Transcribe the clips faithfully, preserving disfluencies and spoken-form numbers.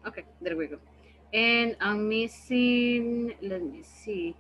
Okay, there we go. And I'm missing, let me see.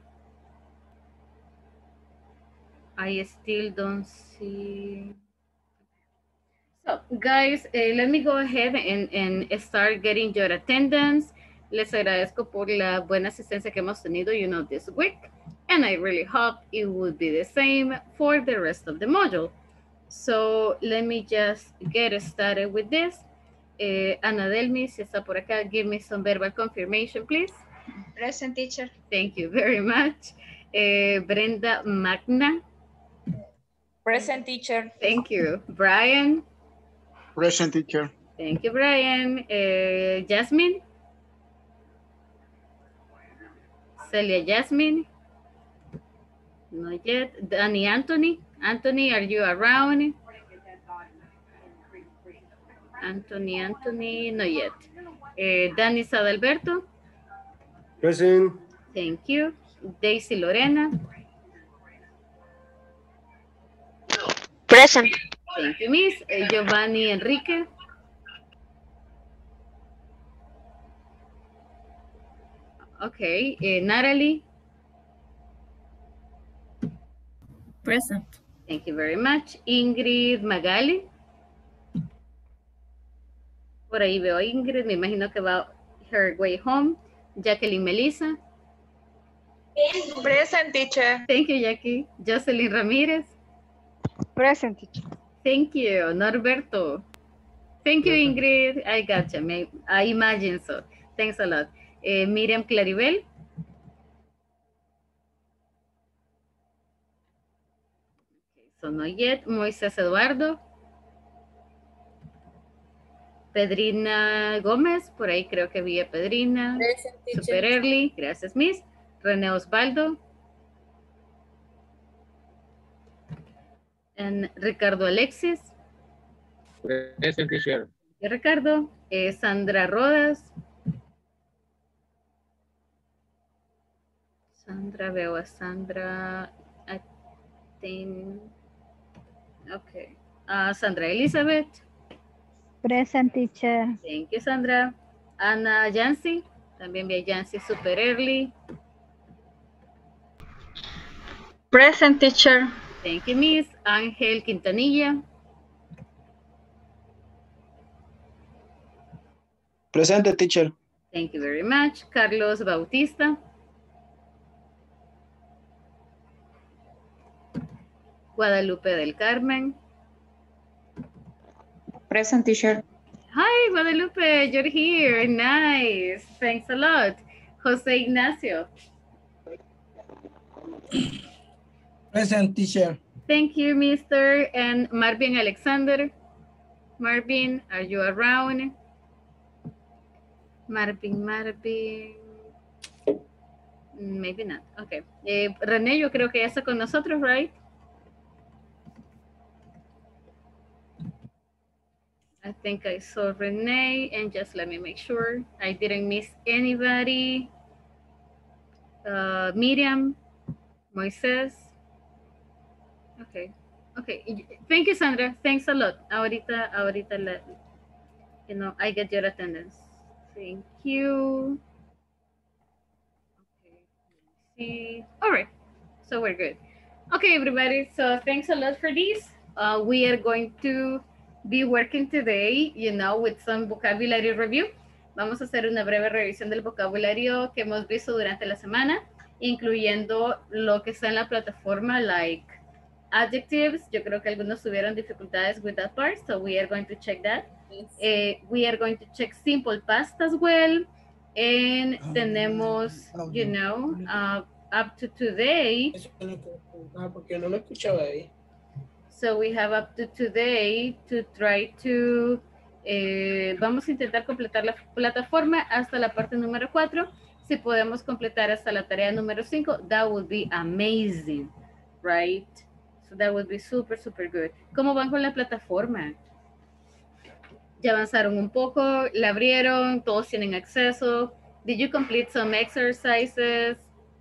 I still don't see. So, guys, eh, let me go ahead and, and start getting your attendance. Les agradezco por la buena asistencia que hemos tenido, you know, this week. And I really hope it would be the same for the rest of the module. So, let me just get started with this. Eh, Ana Delmi, si está por acá, give me some verbal confirmation, please. Present, teacher. Thank you very much. Eh, Brenda Magna. Present, teacher. Thank you. Brian. Present, teacher. Thank you, Brian. Uh, Jasmine? Celia Jasmine? Not yet. Danny Anthony? Anthony, are you around? Anthony, Anthony, not yet. Uh, Danny Sadalberto? Present. Thank you. Daisy Lorena? Present. Thank you, Miss. Uh, Giovanni Enrique? Okay. Uh, Natalie? Present. Thank you very much. Ingrid Magali? Por ahí veo a Ingrid, me imagino que va her way home. Jacqueline Melissa? Present, teacher. Thank you, Jackie. Jocelyn Ramirez? Present, teacher. Thank you. Norberto? Thank you, Ingrid. I gotcha. I imagine so. Thanks a lot. Uh, Miriam Claribel? Okay, so not yet. Moisés Eduardo? Pedrina Gómez, por ahí creo que vi a Pedrina. Present, Super early. Gracias, Miss. René Osvaldo? And Ricardo Alexis? Present, teacher. Y Ricardo. Eh, Sandra Rodas. Sandra, veo a Sandra. I think. Okay. Uh, Sandra Elizabeth. Present, teacher. Thank you, Sandra. Ana Yancy. También vi a Yancy super early. Present, teacher. Thank you, Miss. Ángel Quintanilla. Present, teacher. Thank you very much. Carlos Bautista. Guadalupe del Carmen. Present, teacher. Hi, Guadalupe, you're here. Nice. Thanks a lot. Jose Ignacio. Present, teacher. Thank you, Mister And Marvin Alexander. Marvin, are you around? Marvin, Marvin. Maybe not. Okay. Eh, René, yo creo que ya está con nosotros, right? I think I saw Renee, and just let me make sure I didn't miss anybody. Uh, Miriam, Moises. Okay, okay. Thank you, Sandra. Thanks a lot. Ahorita, ahorita, la, you know, I get your attendance. Thank you. Okay, let me see. All right, so we're good. Okay, everybody. So thanks a lot for this. Uh, we are going to be working today, you know, with some vocabulary review. Vamos a hacer una breve revisión del vocabulario que hemos visto durante la semana, incluyendo lo que está en la plataforma, like adjectives. Yo creo que algunos tuvieron dificultades with that part, so we are going to check that. Yes. Uh, we are going to check simple past as well. And oh, tenemos, oh, you know, uh, up to today. Porque no lo escuchaba ahí. So we have up to today to try to, eh, vamos a intentar completar la plataforma hasta la parte número cuatro. Si podemos completar hasta la tarea número cinco, that would be amazing, right? So that would be super, super good. ¿Cómo van con la plataforma? Ya avanzaron un poco, la abrieron, todos tienen acceso. Did you complete some exercises?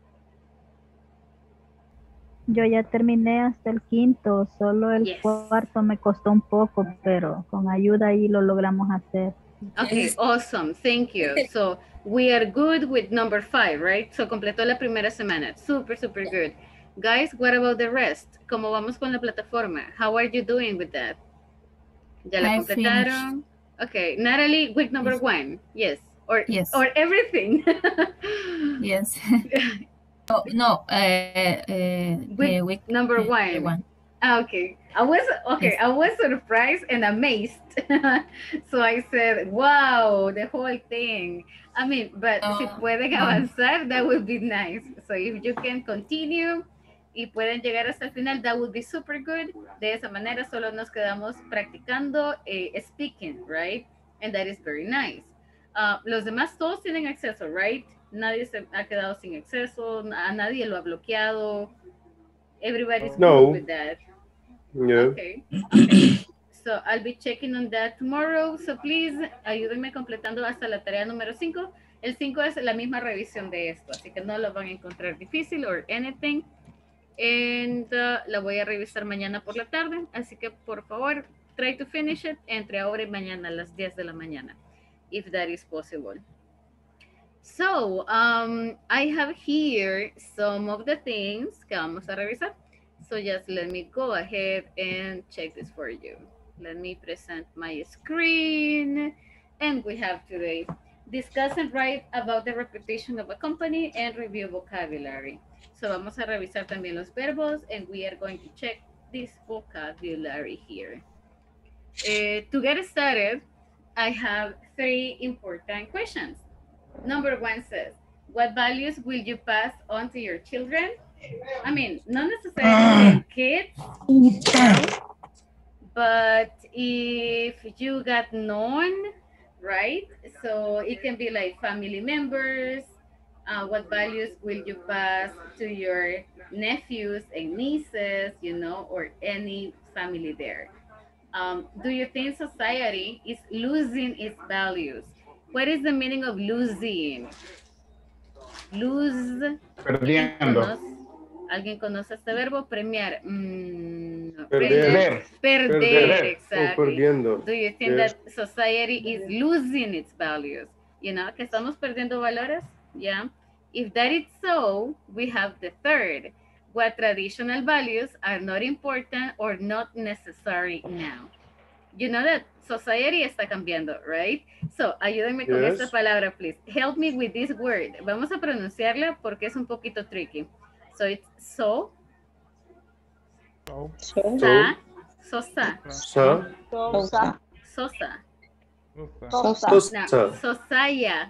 Yo ya terminé hasta el quinto, solo el Yes. cuarto me costó un poco, pero con ayuda ahí lo logramos hacer. Okay, Yes. awesome. Thank you. So we are good with number five, right? So completó la primera semana. Super, super good. Guys, what about the rest? ¿Cómo vamos con la plataforma? How are you doing with that? ¿Ya la I finished. completaron? Okay, Natalie, week number Yes. one. Yes. Or, Yes. or everything. Yes. Oh, no, uh, uh, Week uh, week number uh, one. one. Ah, okay. I was okay. Yes. I was surprised and amazed. So I said, "Wow, the whole thing." I mean, but si No, pueden no. avanzar, that would be nice. So if you can continue y pueden llegar hasta el final, that would be super good. De esa manera, solo nos quedamos practicando eh, speaking, right? And that is very nice. Uh, los demás todos tienen acceso, right? Nadie se ha quedado sin acceso, a nadie lo ha bloqueado. Everybody's No. good with that. Yeah. Okay. Okay. So I'll be checking on that tomorrow. So please, ayúdenme completando hasta la tarea número cinco. El cinco es la misma revisión de esto, así que no lo van a encontrar difícil or anything. And uh, la voy a revisar mañana por la tarde, así que por favor, try to finish it entre ahora y mañana a las diez de la mañana, if that is possible. So, um, I have here some of the things que vamos a revisar. So just let me go ahead and check this for you. Let me present my screen. And we have today, discuss and write about the reputation of a company and review vocabulary. So vamos a revisar también los verbos and we are going to check this vocabulary here. Uh, to get started, I have three important questions. Number one says, what values will you pass on to your children? I mean, not necessarily kids, no, but if you got known, right? So it can be like family members. Uh, what values will you pass to your nephews and nieces, you know, or any family there? Um, do you think society is losing its values? What is the meaning of losing? Lose. ¿Alguien Perdiendo. conoce, ¿alguien conoce este verbo? Premiar. Mm, Perder. Perder, Perder. exactly. O perdiendo. Do you think Yes. that society is losing its values? You know, que estamos perdiendo valores? Yeah. If that is so, we have the third. What traditional values are not important or not necessary now? You know that society está cambiando, right? So, ayúdenme con Yes. esta palabra, please. Help me with this word. Vamos a pronunciarla porque es un poquito tricky. So, it's so, sa, sosa, Sa. Sosa. sosa. Sosa. Now, Sosa. sosaya,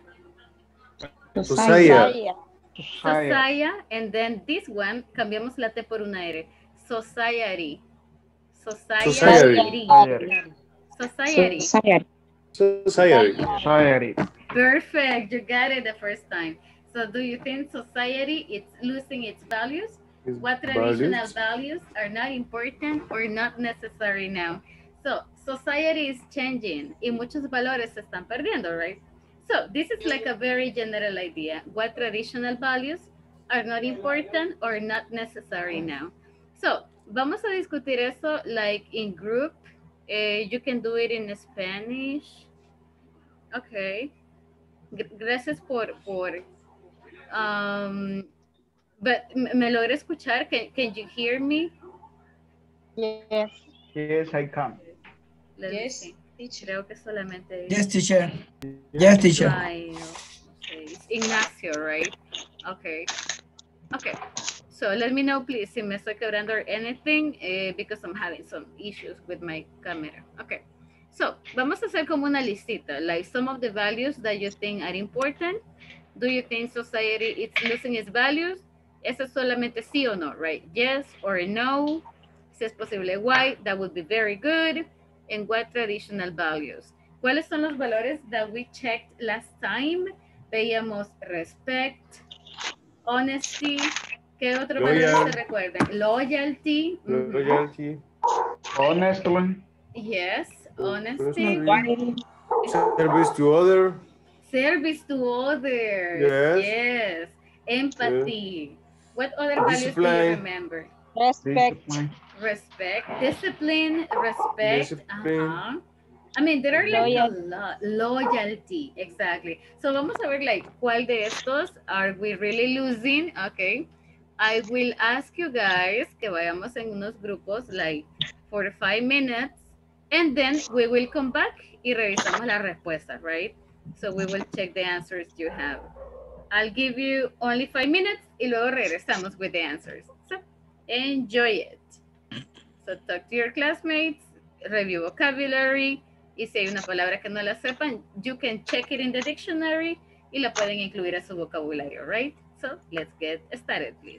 Sosaya. sosaya, and then this one, cambiamos la T por una R. Society. Society. Society. Society. Society. Society. Perfect. You got it the first time. So do you think society is losing its values? Its What traditional values? values are not important or not necessary now? So society is changing y muchos valores se están perdiendo, right? So this is like a very general idea. What traditional values are not important or not necessary now? So vamos a discutir eso like in group. Uh, you can do it in Spanish. Okay. G- Gracias por, por um, but m- me logra escuchar. Can, can you hear me? Yes. Yes, I can. Let me Yes, see. teacher. Creo que solamente Yes, teacher. Yes, teacher. Ay, no, okay. It's Ignacio, right? Okay. Okay. So let me know, please, si me estoy quebrando or anything, eh, because I'm having some issues with my camera. Okay. So, vamos a hacer como una listita, like some of the values that you think are important. Do you think society is losing its values? Eso es solamente sí o no, right? Yes or no. Si es posible, why? That would be very good. And what traditional values? ¿Cuáles son los valores that we checked last time? Veíamos respect, honesty. ¿Qué otro Loyal. valor se recuerdan? Loyalty. Mhm. Loyalty. Honestly. Yes, honesty. Service to other. Service to others. Yes. Yes. Empathy. What other values do you Discipline. remember? Respect. Discipline. Respect. Discipline. Respect. Discipline. Uh-huh. I mean, there are like Loyal. a lot. Loyalty, exactly. So vamos a ver, like, ¿cuál de estos are we really losing? Okay. I will ask you guys que vayamos en unos grupos, like, for five minutes, and then we will come back y revisamos la respuesta, right? So we will check the answers you have. I'll give you only five minutes y luego regresamos with the answers. So, enjoy it. So talk to your classmates, review vocabulary, y si hay una palabra que no la sepan, you can check it in the dictionary y la pueden incluir a su vocabulario, right? So let's get started, please.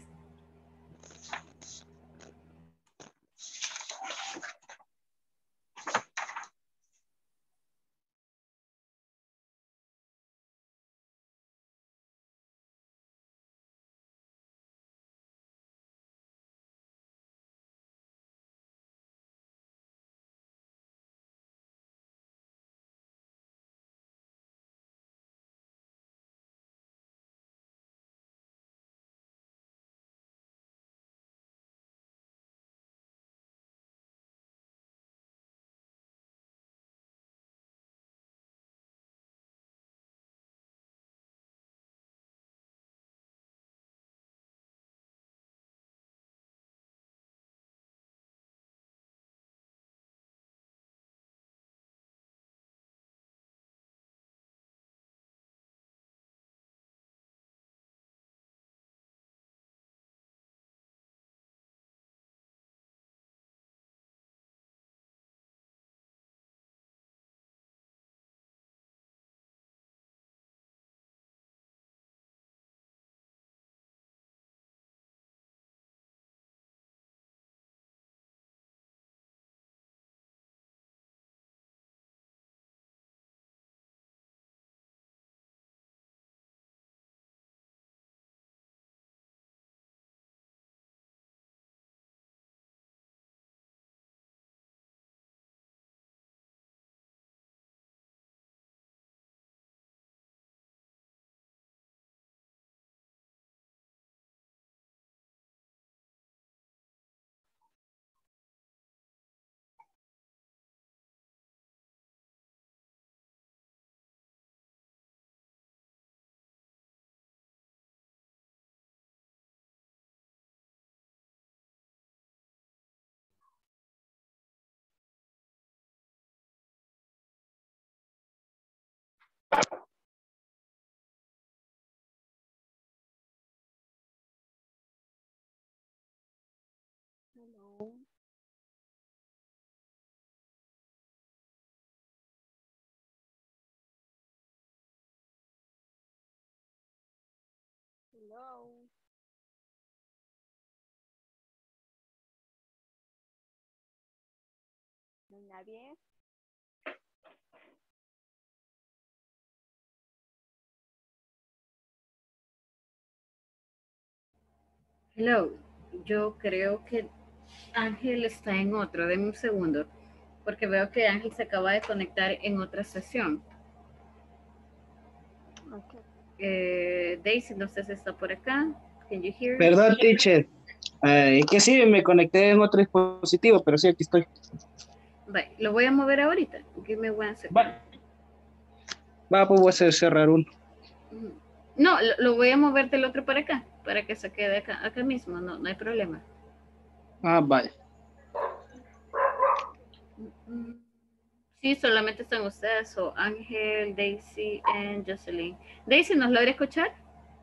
Hello. Hello. ¿No hay nadie? Hello, yo creo que Ángel está en otro, denme un segundo, porque veo que Ángel se acaba de conectar en otra sesión. Okay. Eh, Daisy, no sé si está por acá. Can you hear? Perdón, teacher. Eh, es que sí, me conecté en otro dispositivo, pero sí, aquí estoy. Vale, lo voy a mover ahorita. Give me one second. Va, Va pues voy a hacer cerrar uno. No, lo, lo voy a mover del otro para acá, para que se quede acá, acá mismo, no, no hay problema. Ah, vaya. Sí, solamente están ustedes, so Ángel, Daisy y Jocelyn. Daisy, ¿nos logra escuchar?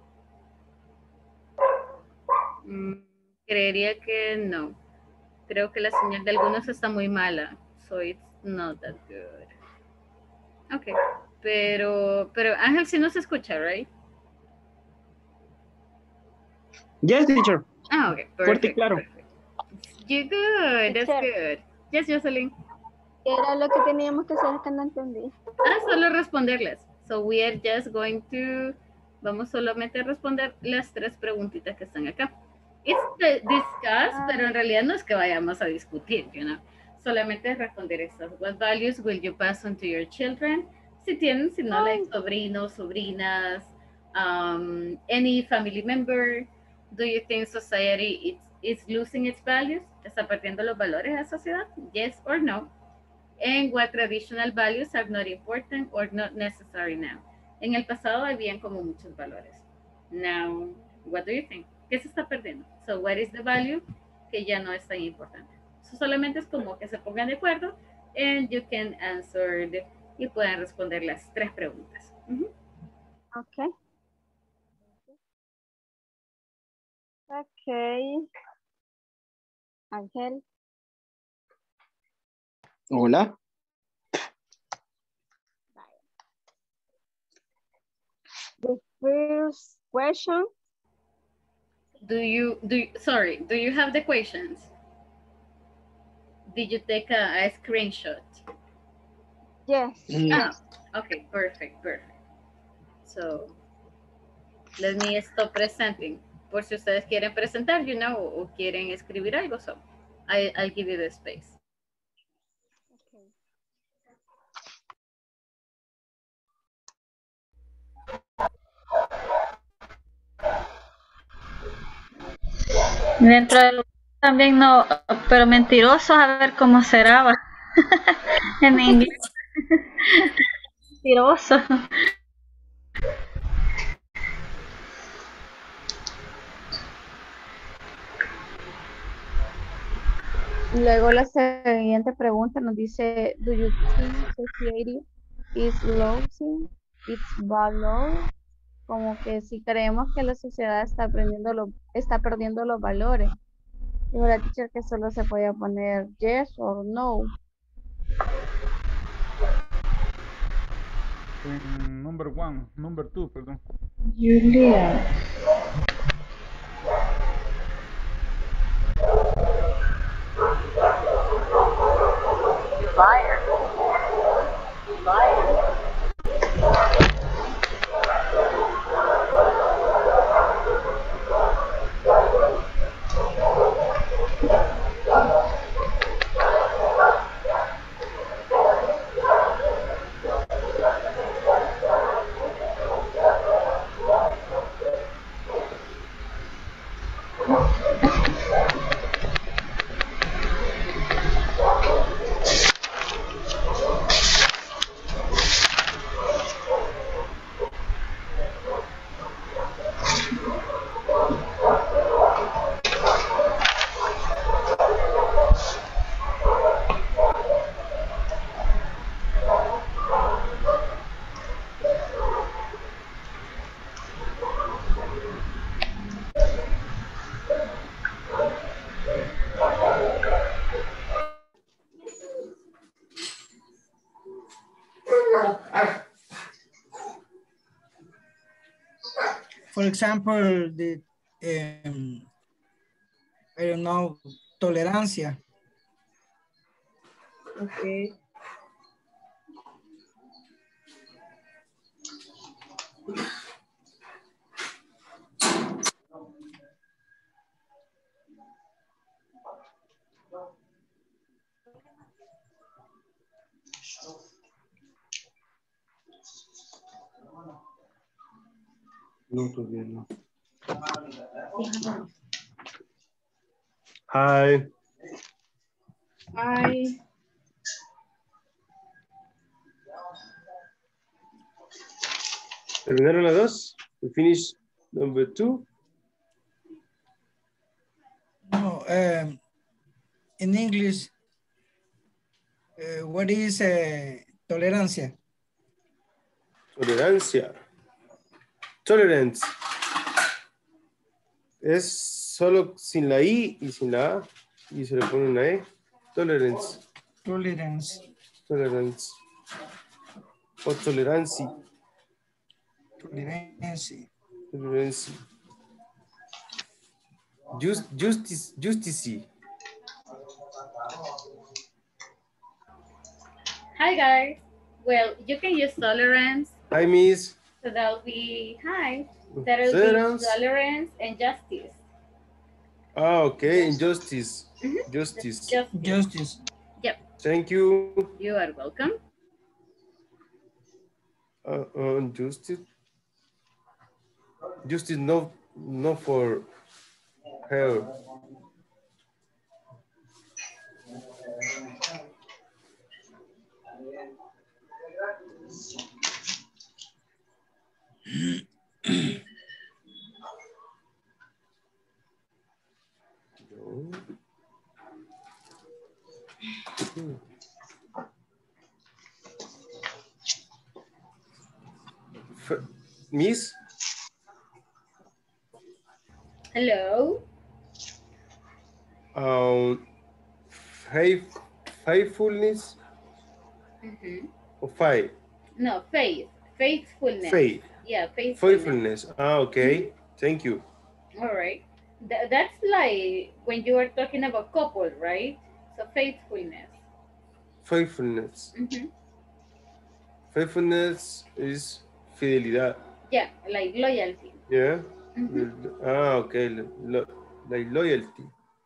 Mm, creería que no. Creo que la señal de algunos está muy mala, so it's not that good. Ok, pero, pero Ángel sí nos escucha, right? Yes, teacher. Ah, ok, perfect. Fuerte y claro. Perfect. You're good, that's Teacher. good. Yes, Jocelyn. ¿Qué era lo que teníamos que hacer? Que no entendí. Ah, solo responderles. So we are just going to, vamos solamente a responder las tres preguntitas que están acá. It's the discuss, Ah. pero en realidad no es que vayamos a discutir, you know. Solamente responder estas. What values will you pass on to your children? Si tienen, si no, like sobrinos, sobrinas, um, any family member. Do you think society is, is losing its values? ¿Está perdiendo los valores de la sociedad? Yes or no. and what traditional values are not important or not necessary now. En el pasado habían como muchos valores. Now, what do you think? ¿Qué se está perdiendo? So, what is the value que ya no es tan importante? So, solamente es como que se pongan de acuerdo and you can answer the, y pueden responder las tres preguntas. Uh-huh. Okay. Okay. Ángel. Hola. The first question. Do you, do you, sorry, do you have the questions? Did you take a, a screenshot? Yes. Mm, Ah, okay, perfect, perfect. So, let me stop presenting. Por si ustedes quieren presentar, you know, o quieren escribir algo, so I, I'll give you the space. Okay. Dentro de lo también no, pero mentirosos, a ver cómo será va. En inglés. Mentiroso. Luego la siguiente pregunta nos dice, do you think society is losing its value? Como que si creemos que la sociedad está aprendiendo lo, está perdiendo los valores. Dijo la teacher que solo se podía poner yes or no. En number one, number two, perdón. Julia. For example, the, um, I don't know, tolerancia. Okay. no, todavía no. Hi. Ay, ¿Terminaron las dos? We finish number two. No, um, in English, uh, what is uh, tolerancia? Tolerancia. Tolerance. Es solo sin la I y sin la A. Y se le pone una E. Tolerance. Tolerance. Tolerance. O tolerancia. Tolerance. Tolerance. Just, justice. Justice. Hi guys. Well, you can use tolerance. Hi, Miss. So that'll be hi. That'll Tolerance. be tolerance and justice. Ah, okay. Injustice. Mhm. Justice. Justice. Justice. Yep. Thank you. You are welcome. Uh, uh, justice. Justice, no, no for her. F- Miss, Hello. um, faith, faithfulness Mhm. or faith? No, faith. Faithfulness. Faith. Yeah, faithfulness. Faithfulness. Ah, okay. Thank you. All right. Th- that's like when you are talking about couple, right? So faithfulness. Faithfulness. Mhm. Faithfulness is fidelidad. Yeah, like loyalty. Yeah. Mhm. Ah, okay. Lo- like loyalty.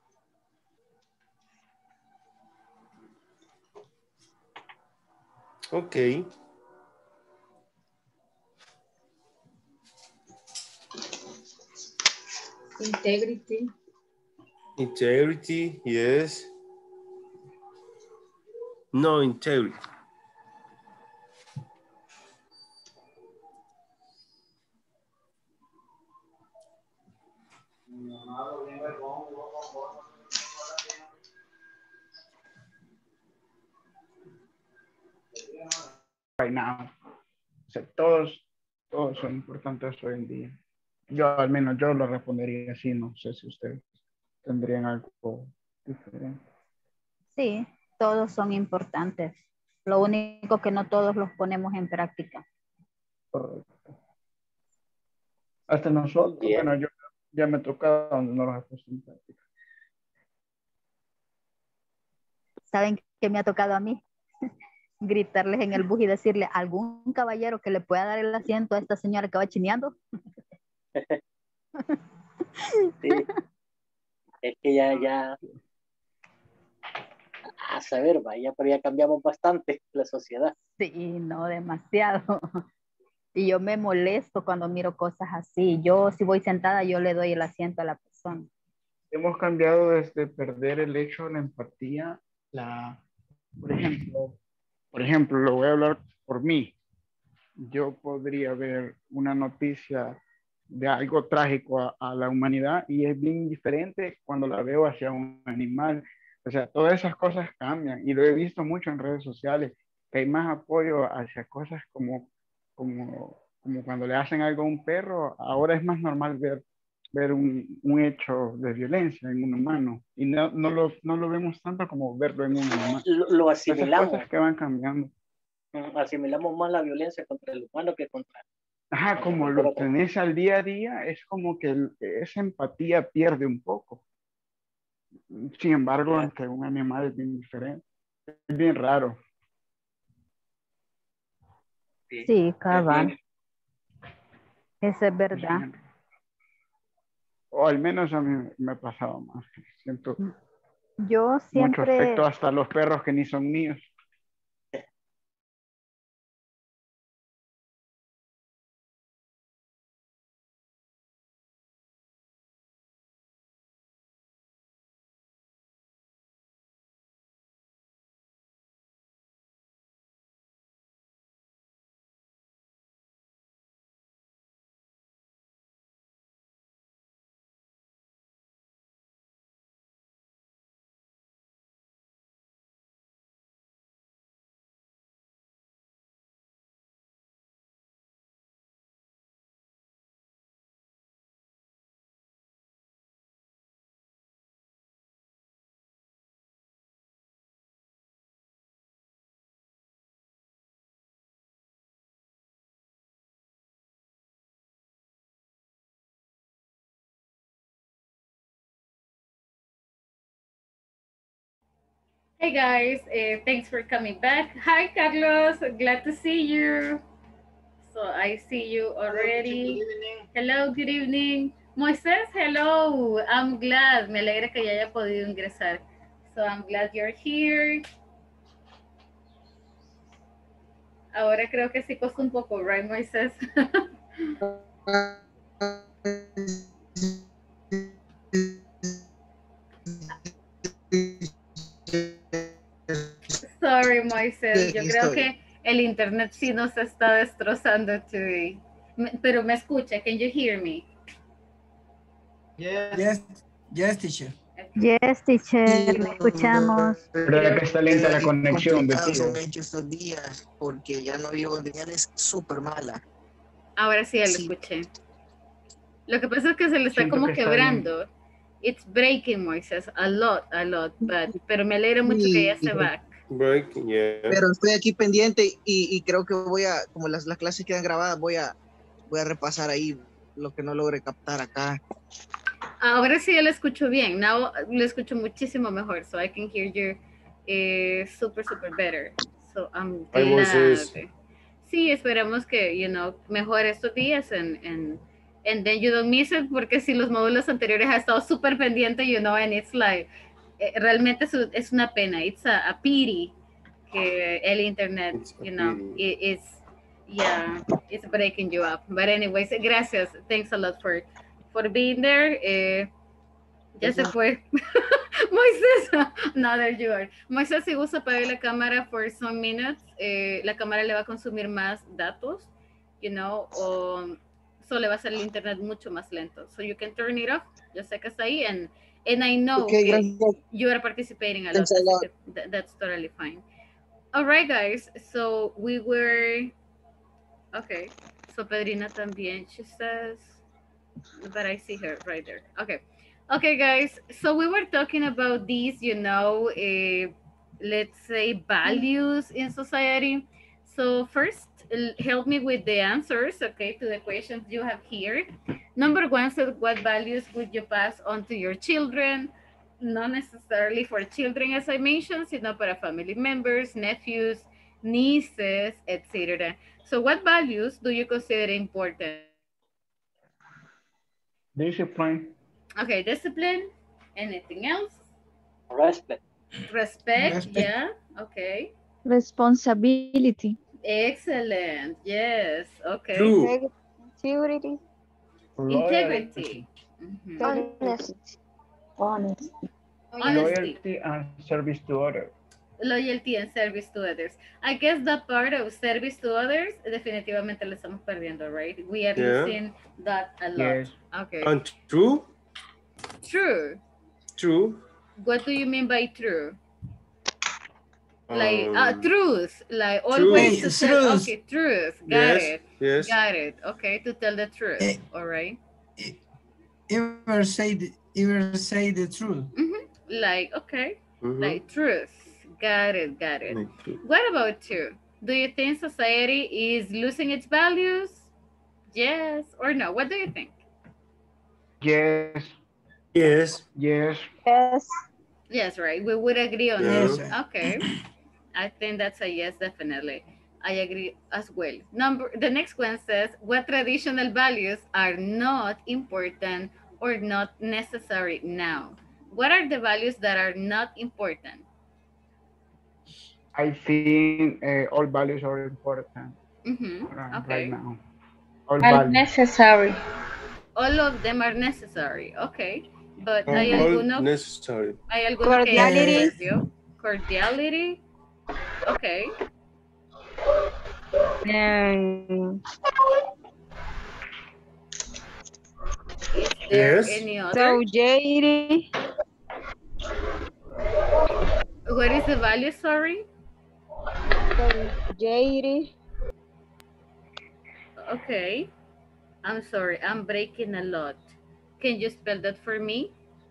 Okay. Integrity. Integrity, yes. No integrity. Right now. O sea, todos, todos son importantes hoy en día. Yo al menos yo lo respondería así, no sé si ustedes tendrían algo diferente. Sí, todos son importantes. Lo único que no todos los ponemos en práctica. Correcto. Hasta nosotros, Bien. bueno, yo ya me toca donde no los he puesto en práctica. ¿Saben qué me ha tocado a mí? Gritarles en el bus y decirle, ¿algún caballero que le pueda dar el asiento a esta señora que va chineando? Sí. Es que ya, ya, a saber, vaya, pero ya cambiamos bastante la sociedad. Sí, no, demasiado. Y yo me molesto cuando miro cosas así. Yo, si voy sentada, yo le doy el asiento a la persona. Hemos cambiado desde perder el hecho de la empatía, la, por ejemplo, por ejemplo, lo voy a hablar por mí. Yo podría ver una noticia de algo trágico a, a la humanidad y es bien diferente cuando la veo hacia un animal. O sea, todas esas cosas cambian y lo he visto mucho en redes sociales, que hay más apoyo hacia cosas como, como, como cuando le hacen algo a un perro. Ahora es más normal ver, ver un, un hecho de violencia en un humano y no, no, lo, no lo vemos tanto como verlo en un animal. Lo, lo Esas asimilamos. cosas que van cambiando. Mm, Asimilamos más la violencia contra el humano que contra... Ajá, como lo tenés al día a día, es como que el- esa empatía pierde un poco. Sin embargo, Ya. entre un animal es bien diferente. Es bien raro. Sí. Sí, Es cabal. bien- Eso es Es verdad. bien- O al menos a mí me ha pasado más. Siento Yo mucho siempre, afecto hasta los perros que ni son míos. Hey guys, uh, thanks for coming back. Hi Carlos, glad to see you. So I see you already. Good evening. Hello, good evening. Moisés, hello. I'm glad. Me alegra que ya haya podido ingresar. So I'm glad you're here. Ahora creo que sí costó un poco, right, Moisés? Sorry, Moisés. Yo Aquí creo estoy. que el internet sí nos está destrozando today. Me- pero me escucha. Can you hear me? Yes. Yes, yes, teacher. Yes, teacher, le escuchamos. ¿Verdad que está lenta la conexión de Complicados ti? han hecho estos días porque ya no vivo de señal es súper mala. Ahora sí ya lo Sí. escuché. Lo que pasa es que se le está Siento como que está quebrando. It's breaking, Moises, a lot, a lot, but, pero me alegra mucho que ya Sí. se va. Breaking, yeah. Pero estoy aquí pendiente y, y creo que voy a, como las, las clases quedan grabadas, voy a, voy a repasar ahí lo que no logre captar acá. Ahora sí ya lo escucho bien. Now lo escucho muchísimo mejor, so I can hear you eh, super, super better. So I'm Ay, glad. Moisés. Sí, esperamos que, you know, mejore estos días and, and, and then you don't miss it, porque si los módulos anteriores ha estado súper pendiente, you know, and it's like, eh, realmente es, es una pena, it's a, a pity que el internet, It's a you know, pity. it, it's, yeah, it's breaking you up. But anyways, gracias, thanks a lot for, for being there. Eh, ya se fue. Moisés, no, there you are. Moisés, si gusta apagar la cámara for some minutes, eh, la cámara le va a consumir más datos, you know, o so le va a hacer el internet mucho más lento. So you can turn it off. Yo sé que está ahí, and, and I know Okay, que gracias. you are participating a lot, Thanks a así lot. que that- that's totally fine. All right, guys, so we were, okay, so Pedrina también, she says, but I see her right there. Okay. Okay, guys. So we were talking about these, you know, uh, let's say values in society. So first, l- help me with the answers, okay, to the questions you have here. Number one said, what values would you pass on to your children? Not necessarily for children, as I mentioned, sino para family members, nephews, nieces, et cetera. So what values do you consider important? Discipline. Okay, discipline. Anything else? Respect. Respect, Respect. yeah. Okay. Responsibility. Excellent. Yes. Okay. True. Integrity. Integrity. Mhm. Honesty. Honesty. Honesty. Loyalty and service to others. Loyalty and service to others. I guess that part of service to others, definitivamente lo estamos perdiendo, right? We are Yeah. losing that a lot. Yes. Okay. And true? True. True. What do you mean by true? Like uh, Um, truth, like truth. always to Hey, tell. truth. Okay, truth. Got Yes, it. yes. Got it. Okay, to tell the truth. Eh. All right. Ever say the, ever say the truth? Mm-hmm. Like okay, Mhm. like truth. Got it. Got it. Like true. What about you? Do you think society is losing its values? Yes or no? What do you think? Yes. Yes. Yes. Yes. Yes, right. We would agree on Yeah. this. Okay. I think that's a yes, definitely. I agree as well. Number the next one says, what traditional values are not important or not necessary now? What are the values that are not important? I think uh, all values are important Mm-hmm. uh, Okay. right now. All Are values. necessary. All of them are necessary. Okay. But hay All alguno, necessary. hay alguno que Cordiality. perdió. Cordiality. Okay. Um, Is there Yes. any other? Solidarity. What is the value, sorry? Solidarity. Okay. I'm sorry, I'm breaking a lot. Can you spell that for me?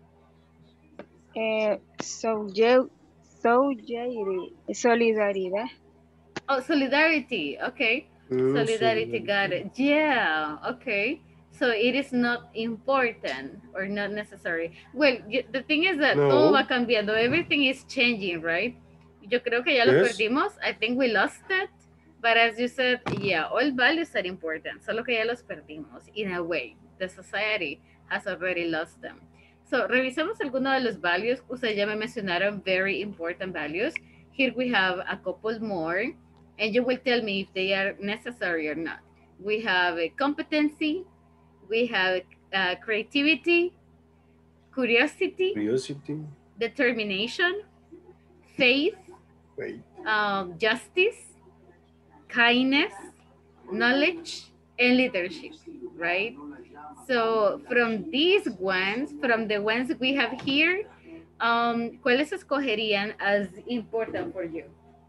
Eh, solidar- solidarity. Solidaridad. Oh, solidarity. Okay. Mm, Solidarity, got it. Yeah, okay. So it is not important or not necessary. Well, y- the thing is that No. todo va cambiando. Everything is changing, right? Yo creo que ya lo Yes. perdimos. I think we lost it. But as you said, yeah, all values are important. Solo que ya los perdimos. In a way, the society has already lost them. So, revisemos algunos de los values. Ustedes ya me mencionaron very important values. Here we have a couple more. And you will tell me if they are necessary or not. We have a competency, we have uh, creativity, curiosity, Curiosity. determination, faith, Wait. um, justice, kindness, knowledge, and leadership, right? So from these ones, from the ones we have here, um, ¿cuáles escogerían as important for you?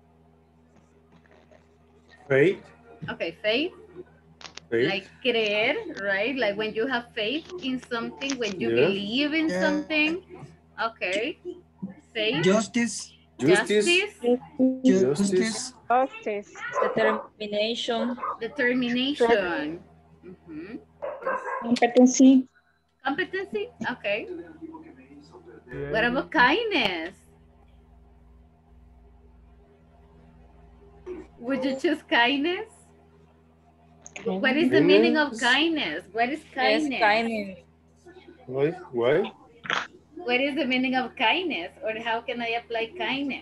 Faith. Okay, faith. Faith. Like creer, right? Like when you have faith in something, when you Yeah. believe in Yeah. something. Okay. Faith. Justice. Justice. Justice. Justice. Justice. Determination. Determination. Mhm. Competency. Competency. Okay. What about kindness? Would you choose kindness? What is the meaning of kindness? What is kindness? Yes, kindness. Why? Why? What is the meaning of kindness? Or how can I apply kindness?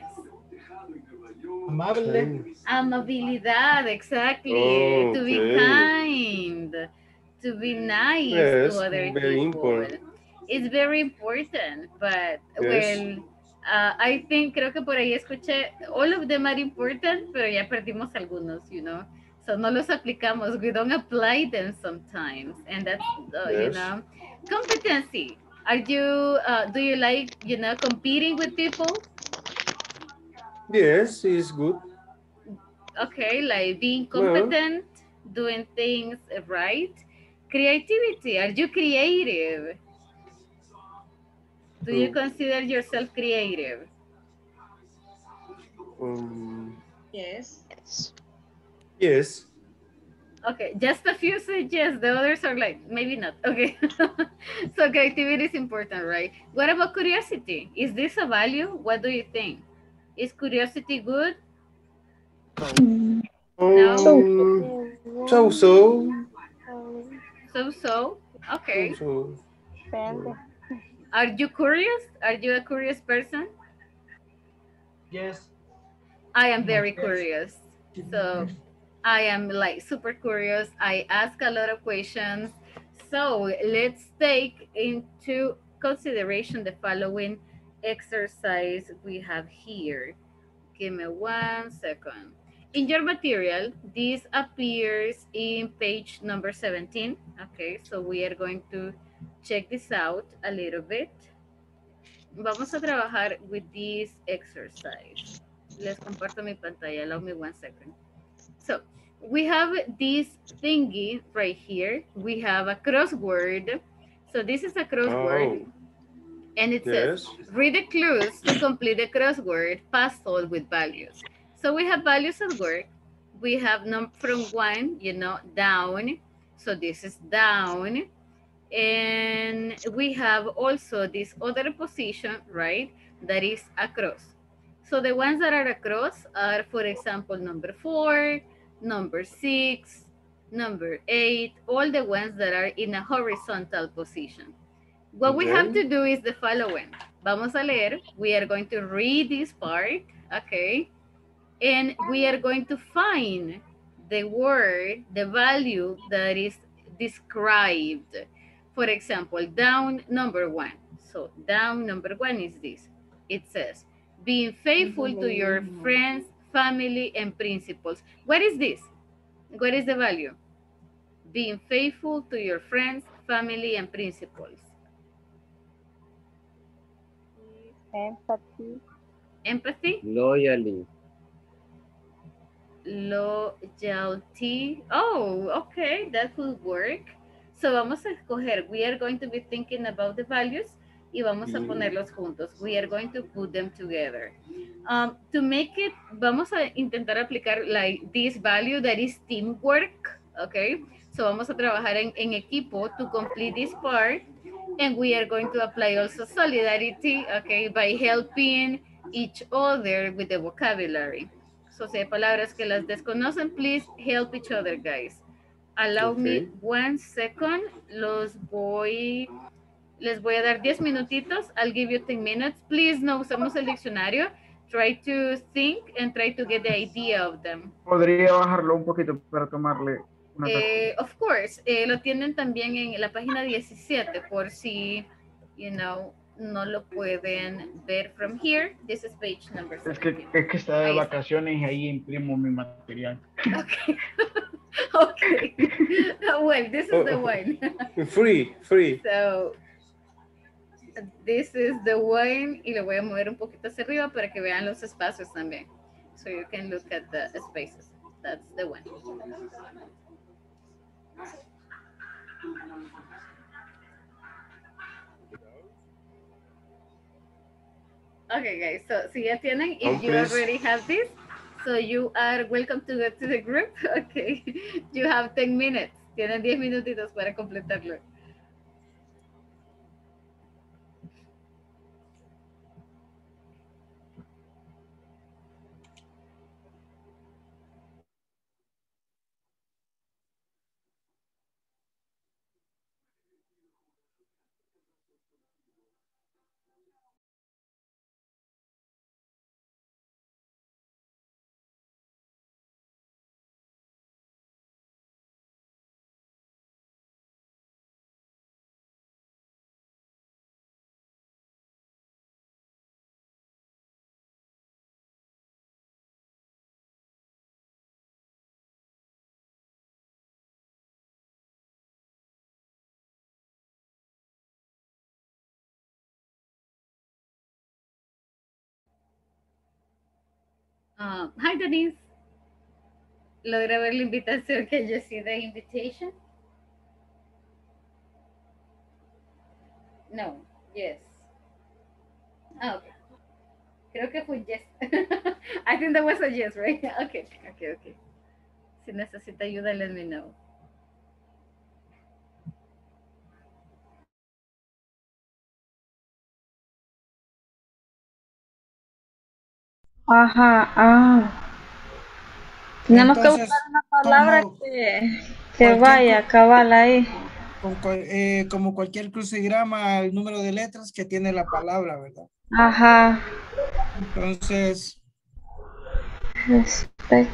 Amable. Amabilidad, exactly. Oh, To be okay. kind. To be nice Yes, to other very people. important. It's very important, but Yes. well, uh, I think, creo que por ahí escuché, all of them are important, pero ya perdimos algunos, you know. So no los aplicamos. We don't apply them sometimes, and that's uh, you Yes. know, competency. Are you? Uh, do you like you know competing with people? Yes, it's good. Okay, like being Well. competent, doing things right. Creativity. Are you creative? Do you Mm. consider yourself creative? Um, Yes. yes. Okay, just a few say yes, the others are like, maybe not. Okay. So creativity is important, right? What about curiosity? Is this a value? What do you think? Is curiosity good? No? Um, so so. So so? Okay. So so. Depende. Are you curious? Are you a curious person? Yes. I am very Yes. curious. So I am like super curious. I ask a lot of questions. So let's take into consideration the following exercise we have here. Give me one second. In your material, this appears in page number seventeen. Okay, so we are going to check this out a little bit. Vamos a trabajar with this exercise. Les comparto mi pantalla. Allow me one second. So we have this thingy right here. We have a crossword. So this is a crossword. Oh. And it Yes. says, read the clues to complete the crossword, puzzle with values. So we have values at work. We have num from one, you know, down. So this is down. And we have also this other position, right, that is across. So the ones that are across are, for example, number four, number six, number eight, all the ones that are in a horizontal position. What we have to do is the following. Vamos a leer. We are going to read this part, okay? And we are going to find the word, the value that is described. For example, down number one. So down number one is this. It says, being faithful to your friends, family, and principles. What is this? What is the value? Being faithful to your friends, family, and principles. Empathy. Empathy. Loyally. Loyalty. Oh, okay, that could work. So vamos a escoger. We are going to be thinking about the values y vamos a ponerlos juntos. We are going to put them together. Um, to make it, vamos a intentar aplicar like this value that is teamwork, okay? So vamos a trabajar en, en equipo to complete this part. And we are going to apply also solidarity, okay, by helping each other with the vocabulary. So si hay palabras que las desconocen, please help each other, guys. Allow Okay. me one second. Los voy, les voy a dar diez minutitos. I'll give you ten minutes. Please no usemos el diccionario. Try to think and try to get the idea of them. Podría bajarlo un poquito para tomarle una Eh, of course, eh, lo tienen también en la página diecisiete por si, you know, no lo pueden ver from here. This is page number Es que, seventeen. es que está de Ahí está. vacaciones y ahí imprimo mi material. Okay. Okay. Well, this is the one. Free, free. So, this is the one. Y lo voy a mover un poquito hacia arriba para que vean los espacios también. So you can look at the spaces. That's the one. Okay, guys. So, si ya tienen, if you Please. already have this, so you are welcome to go to the group. Okay. You have ten minutes. Tienen diez minutitos para completarlo. Um, hi, Denise. ¿Logra ver la invitación? Can you see the invitation? No. Yes. Ah, okay. Creo que fue yes. I think that was a yes, right? Okay, okay, okay. Si necesita ayuda, let me know. Ajá, ah. Tenemos que Entonces, buscar una palabra como que, que cualquier, vaya, cabal ahí. con cual- eh, como cualquier crucigrama, el número de letras que tiene la palabra, ¿verdad? Ajá. Entonces, Respect.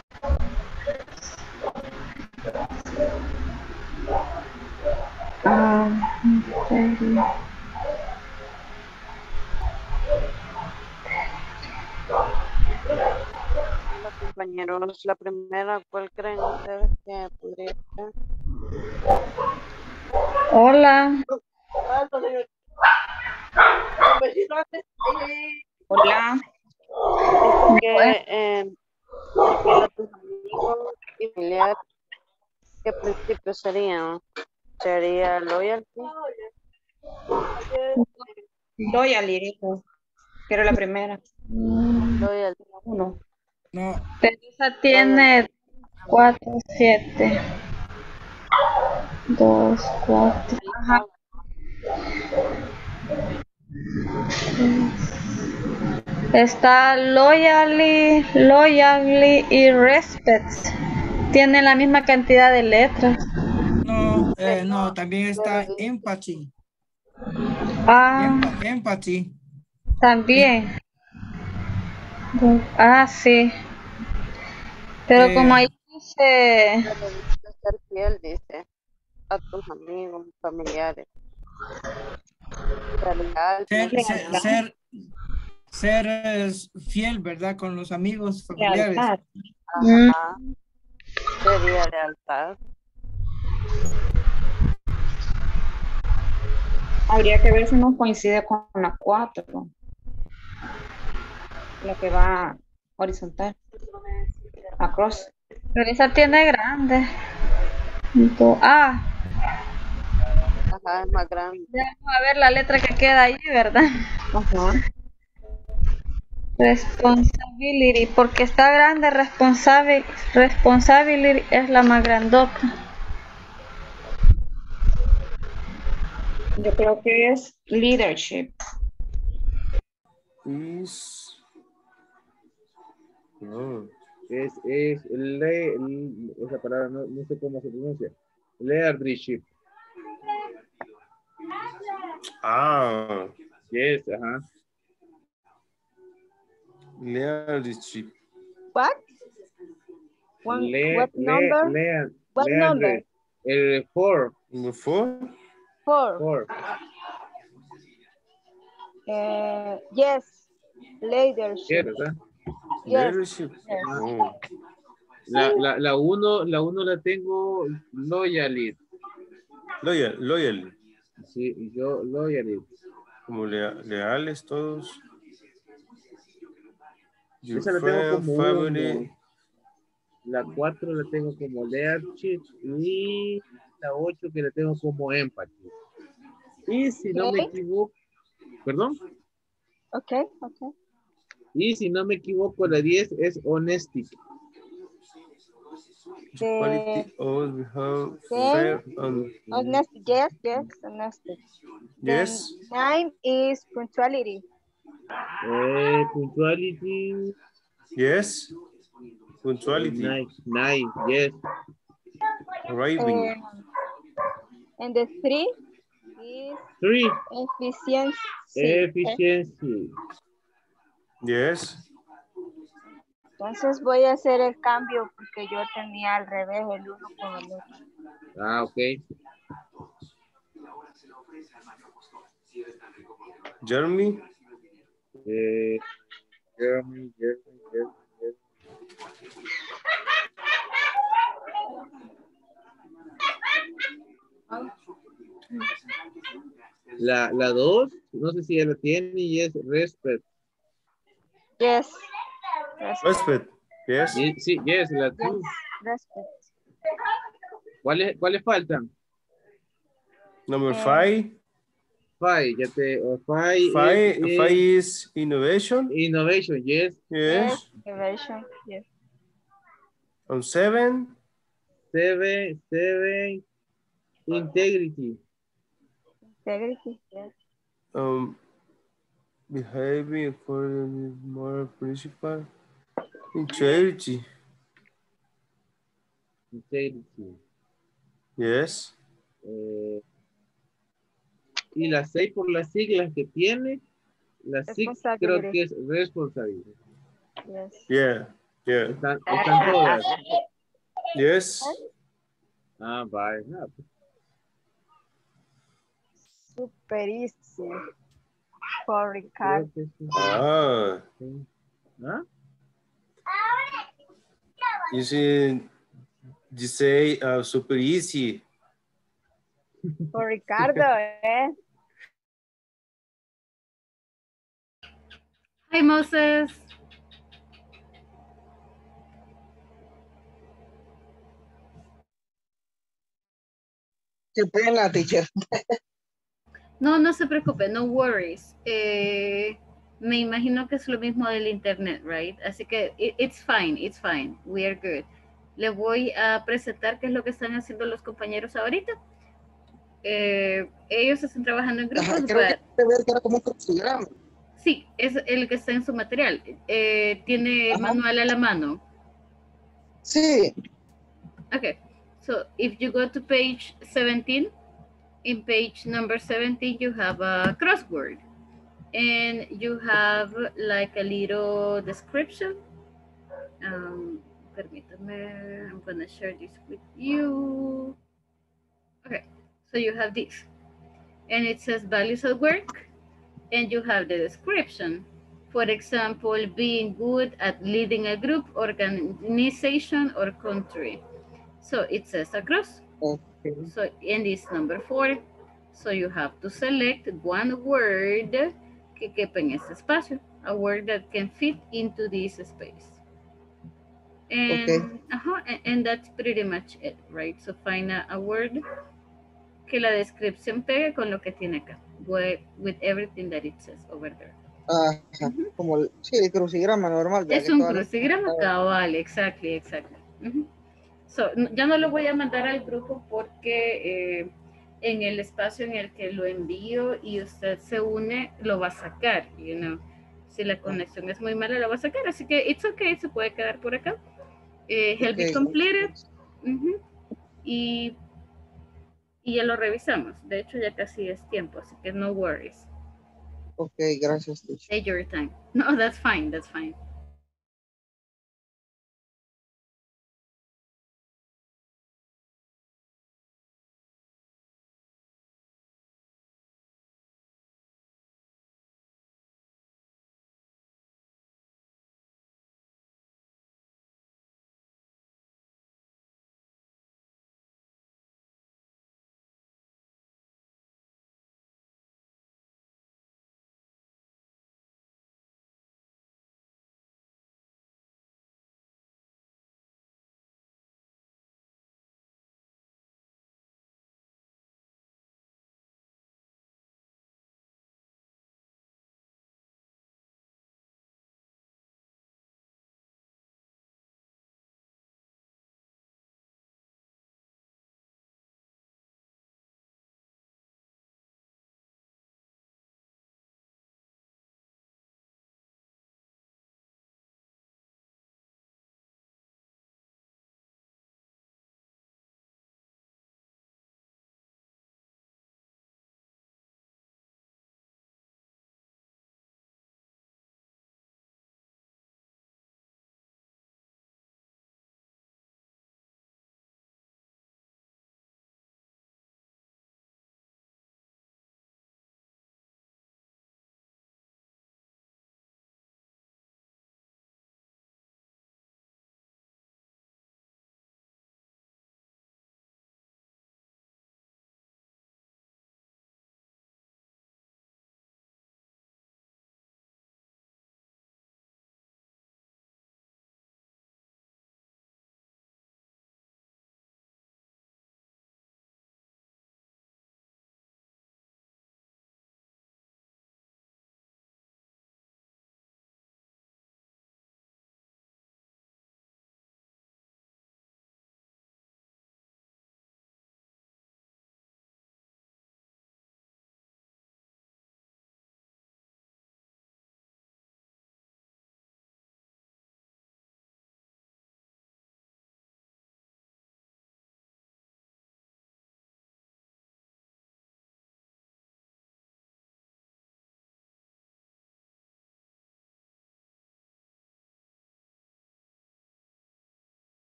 Ah, okay. Hola compañeros, la primera, ¿cuál creen ustedes que podría ser? Hola. Hola. Dice que eh, ser fiel a tus amigos y familiares, ¿qué principios serían? Sería loyalty. Loyalty, dijo. Quiero la primera. Loyalty. Uno. no, Pero esa tiene cuatro, siete. Dos, cuatro. Ajá. Está loyally, loyally y respect. Tienen la misma cantidad de letras. no, eh, no, también está empathy. Ah, Empa- empathy. también. Ah, sí. Pero Eh, como ahí dice, Pero dice ser fiel, dice, a tus amigos, familiares. Ser leal, ser, ser ser, ser, ser, es fiel, ¿verdad? Con los amigos, familiares. Lealtad. Ajá. Sería lealtad. Habría que ver si nos coincide con la cuatro. La que va horizontal. Across. pero esa tiene grande. Do- Ah, Ajá, es más grande. vamos a ver la letra que queda ahí, ¿verdad? Ajá. Responsibility, porque está grande, responsabil- responsibility es la más grandota. Yo creo que es leadership. Is... No, es, es, le, le- esa palabra no, no sé cómo se pronuncia. Leadership. Ah, yes, ajá. Leadership. What? One, Le, what le, number? le, What leader- number? El four. ¿Four? Four. Four. Eh, yes, ¿Qué, leadership. verdad? Yes, Leadership. yes. Oh. La, la, la uno, la uno la tengo loyalty. Loyal, loyal. Sí, y yo loyalty. Como lea- leales todos. Your Esa la tengo friend, como family. uno. La cuatro la tengo como leadership y la ocho que la tengo como empathy. Y si no me Okay, equivoco, perdón, okay, okay. y si no me equivoco, la diez es honesty. The quality The always we have ten, fair and honesty, yes, yes, honesty. Then yes, nine is punctuality. Eh, punctuality, yes, eh, punctuality, nine, nine, yes. arriving, Um, and the three is Three, efficiency. efficiency. yes, Entonces voy a hacer el cambio porque yo tenía al revés el uno con el otro. Ah, ok. Jeremy, Eh, Jeremy, Jeremy, Jeremy, Jeremy. La, la dos, no sé si ya la tiene y es respect. Yes. Respect. respect, yes, Y- sí, yes, la Yes. two. Respect. ¿Cuáles, cuáles faltan? number Eh, five, Five, ya te, uh, five is, five, five is is innovation, innovation, yes. yes. yes, Innovation. Yes. and seven, Seven, seven, integrity. Integrity. Yes. um, behaving according to moral principle, integrity, Integrity. yes, Eh, y las seis por las siglas que tiene, las six creo Responsibility. que es responsabilidad. Yes. yeah, yeah, Están, están todas. yes, Ah, vale. Ah, pues, Super easy. For Ricardo. creo que sí. ah, Sí. ¿Ah? you see, you say uh, super easy, For Ricardo, eh. Hi, Moses. Qué pena, teacher. No, no se preocupe, no worries. Eh, me imagino que es lo mismo del internet, right? Así que it- it's fine, it's fine, we are good. Le voy a presentar qué es lo que están haciendo los compañeros ahorita. Eh, ellos están trabajando en grupos, Ajá, creo que but- debe ver que era como un crucigrama. sí, es el que está en su material. Eh, ¿Tiene el Ajá. manual a la mano? Sí. Okay, so if you go to page seventeen, in page number seventeen, you have a crossword and you have like a little description. Um, permítame, I'm gonna share this with you. Okay, so you have this and it says values at work and you have the description. For example, being good at leading a group, organization, or country. So it says across. Okay. So, and it's number four. So you have to select one word que quepa en ese espacio, a word that can fit into this space. And, Okay. uh-huh, and, and that's pretty much it, right? So find a, a word que la descripción pegue con lo que tiene acá, with, with everything that it says over there. Ajá, como el, sí, el crucigrama normal. ya Es que un todas las- crucigrama cabal, exactly, exactly. Ujú. So, no- ya no lo voy a mandar al grupo porque eh, en el espacio en el que lo envío y usted se une, lo va a sacar, you know. Si la conexión es muy mala, lo va a sacar. Así que it's okay, se puede quedar por acá. Eh, help be Ok, completed. Ujú. Y, y ya lo revisamos. De hecho, ya casi es tiempo, así que no worries. Ok, gracias, teacher. Take your time. No, that's fine, that's fine.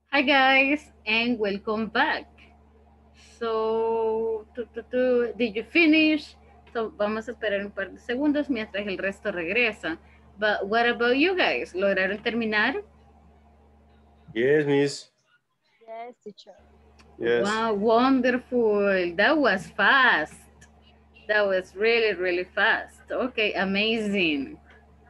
Hi guys, and welcome back. So, tu, tu, tu, did you finish? So, vamos a esperar un par de segundos mientras el resto regresa. But what about you guys? ¿Lograron terminar? Yes, Miss. Yes, teacher. Yes. Wow, wonderful. That was fast. That was really, really fast. Okay, amazing.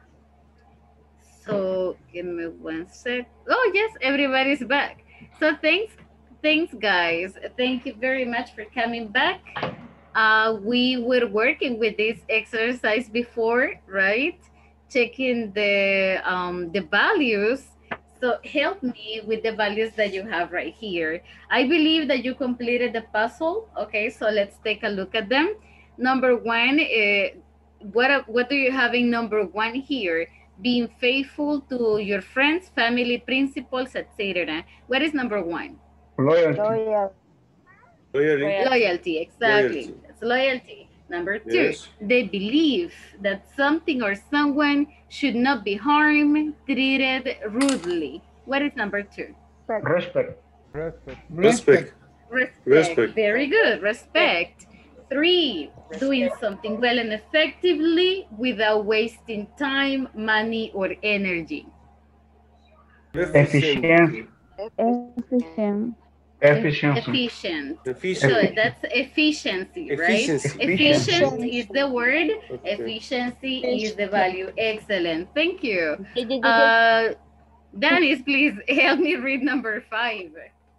So give me one sec. Oh yes, everybody's back. So thanks, thanks guys. Thank you very much for coming back. Uh, we were working with this exercise before, right? Checking the um, the values. So help me with the values that you have right here. I believe that you completed the puzzle. Okay, so let's take a look at them. Number one, uh, what what do you have in number one here? Being faithful to your friends, family, principles, et cetera. What is number one? Loyalty. Loyal. Loyalty. Loyalty, exactly. Loyalty. That's loyalty. Number two, Yes. they believe that something or someone should not be harmed, treated rudely. What is number two? Respect. Respect. Respect. Respect. Very good. Respect. Three, doing something well and effectively without wasting time, money, or energy. Efficiency. Efficient. Efficiency. Efficient. Efficient. So that's efficiency, right? Efficiency. Efficient is the word. Okay. Efficiency is the value. Excellent. Thank you. Did you- Uh, Dennis, please help me read number five.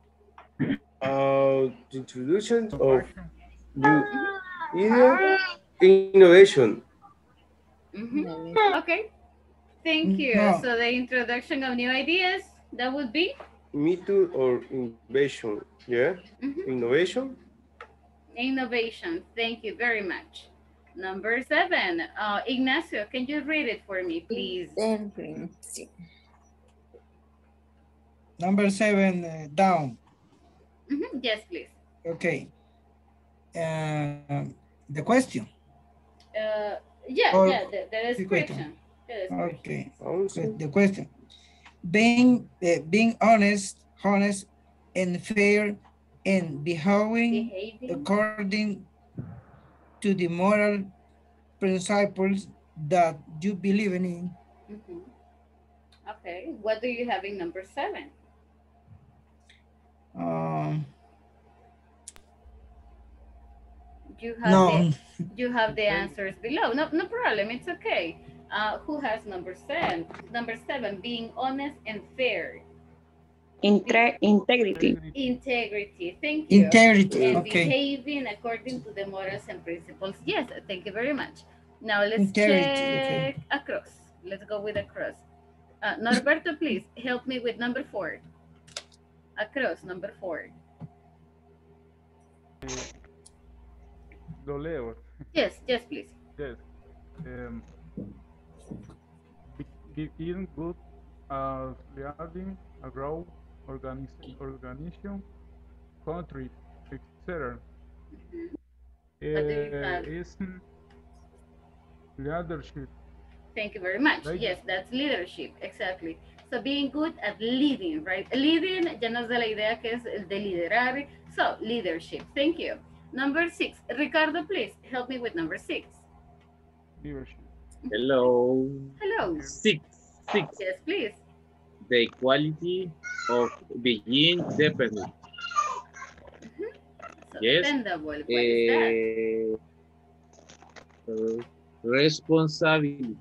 Uh, the introduction of new idea, innovation. Mhm. Okay. Thank you. No. So the introduction of new ideas, that would be? Method or innovation. Yeah. Mhm. Innovation. Innovation. Thank you very much. Number seven. Uh, Ignacio, can you read it for me, please? Number seven, uh, down. Mhm. Yes, please. Okay. Uh, the question. Uh, yeah, Or- yeah, the, the description. The description. Okay. Also. The question. Being uh, being honest, honest and fair and behaving Behaving. according to the moral principles that you believe in. Mhm. Okay. What do you have in number seven? Um, You have no, the you have the answers below. No, no problem. It's okay. Uh, who has number seven? Number seven, being honest and fair. Intre- integrity. Integrity. Thank you. integrity. And Okay. behaving according to the morals and principles. Yes, thank you very much. Now let's Integrity, check okay. across. Let's go with across. Uh, Norberto, please help me with number four. Across, number four. Lo leo. Yes, yes, please. Yes. Um, be- being good as leading a grow organiz organization, country, et cetera. Mhm. What do you have? Is leadership. Thank you very much. Right. Yes, that's leadership, exactly. So being good at leading, right? Leading ya nos da la idea que es el de liderar. So leadership. Thank you. Number six. Ricardo, please help me with number six. Leadership. Hello. Hello. Six. Six. Yes, please. The quality of being dependent. So Yes. dependable. What is that? Eh, uh, responsibility.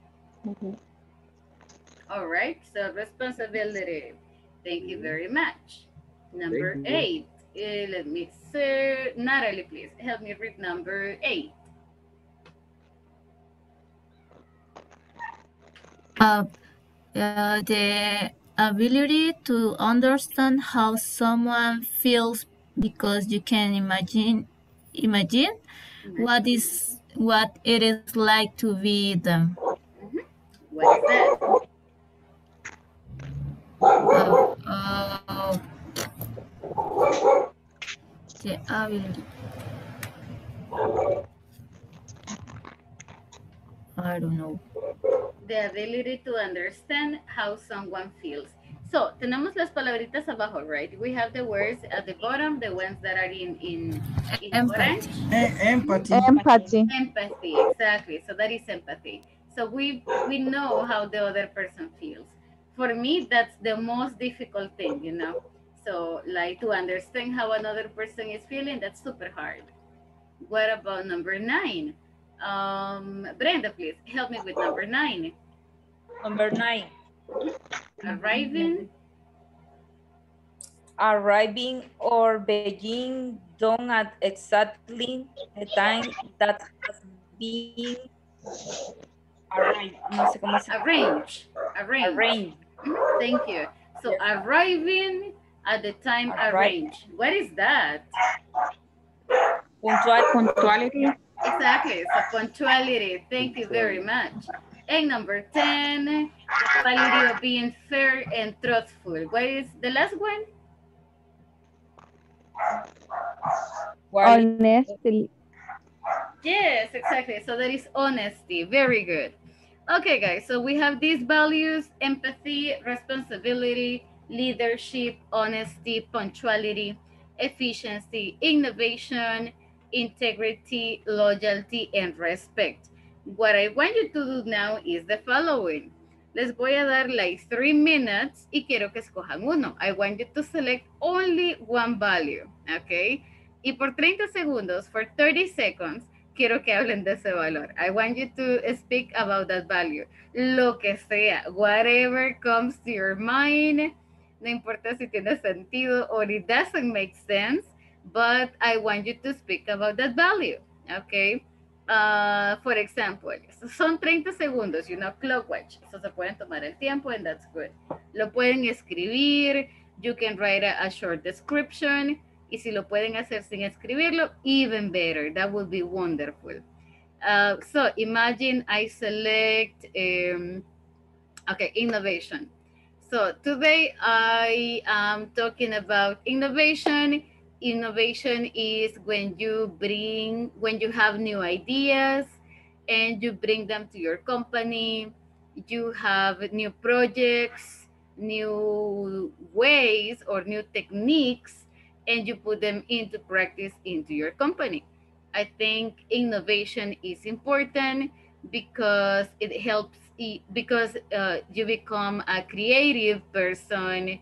All right. So responsibility. Thank you very much. Number Thank you. eight. Uh, let me see. Natalie, please help me read number eight. Uh, uh, the ability to understand how someone feels because you can imagine imagine what is what it is like to be them. What is that? Uh, uh, the ability. I don't know. The ability to understand how someone feels. So, tenemos las palabritas abajo, right? We have the words at the bottom, the ones that are in, in, in orange. Empathy. Empathy. Empathy, exactly. So that is empathy. So we we know how the other person feels. For me, that's the most difficult thing, you know. So like to understand how another person is feeling, that's super hard. What about number nine? Um, Brenda, please help me with number nine. Number nine. Arriving. Arriving or being done at exactly the time that has been arranged. No sé cómo se Arrange. Arrange. Arrange. Mhm, thank you. So Yes. arriving at the time Arri- arranged. What is that? Puntual. Punctuality. Exactly. So punctuality. Thank you very much. And number ten, the quality of being fair and truthful. What is the last one? Honesty. Yes, exactly. So that is honesty. Very good. Okay, guys. So we have these values: empathy, responsibility, leadership, honesty, punctuality, efficiency, innovation, integrity, loyalty, and respect. What I want you to do now is the following. Les voy a dar like three minutes y quiero que escojan uno. I want you to select only one value, okay? Y por treinta segundos, for thirty seconds, quiero que hablen de ese valor. I want you to speak about that value. Lo que sea, whatever comes to your mind. No importa si tiene sentido or it doesn't make sense, but I want you to speak about that value, okay? Uh, for example, son treinta segundos, you know, clock watch. So se pueden tomar el tiempo and that's good. Lo pueden escribir, you can write a, a short description. Y si lo pueden hacer sin escribirlo, even better. That would be wonderful. Uh, so imagine I select, um, okay, innovation. So today I am talking about innovation. Innovation is when you bring, when you have new ideas and you bring them to your company. You have new projects, new ways or new techniques, and you put them into practice into your company. I think innovation is important because it helps e- because uh, you become a creative person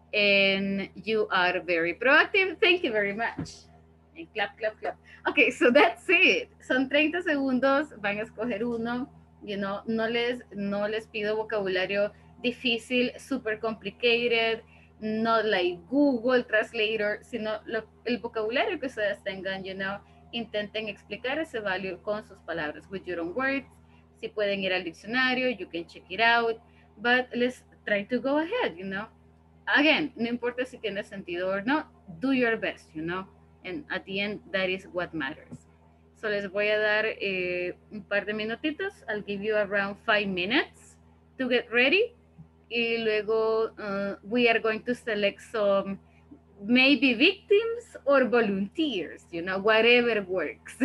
and you are very proactive. Thank you very much. And clap, clap, clap. Okay, so that's it. Son treinta segundos, van a escoger uno. You know, no les, no les pido vocabulario difícil, super complicated, not like Google Translator, sino lo, el vocabulario que ustedes tengan, you know, intenten explicar ese value con sus palabras, with your own words. Si pueden ir al diccionario, you can check it out, but let's try to go ahead, you know. Again, no importa si tiene sentido or not, do your best, you know, and at the end, that is what matters. So les voy a dar eh, un par de minutitos. I'll give you around five minutes to get ready. Y luego uh, we are going to select some maybe victims or volunteers, you know, whatever works.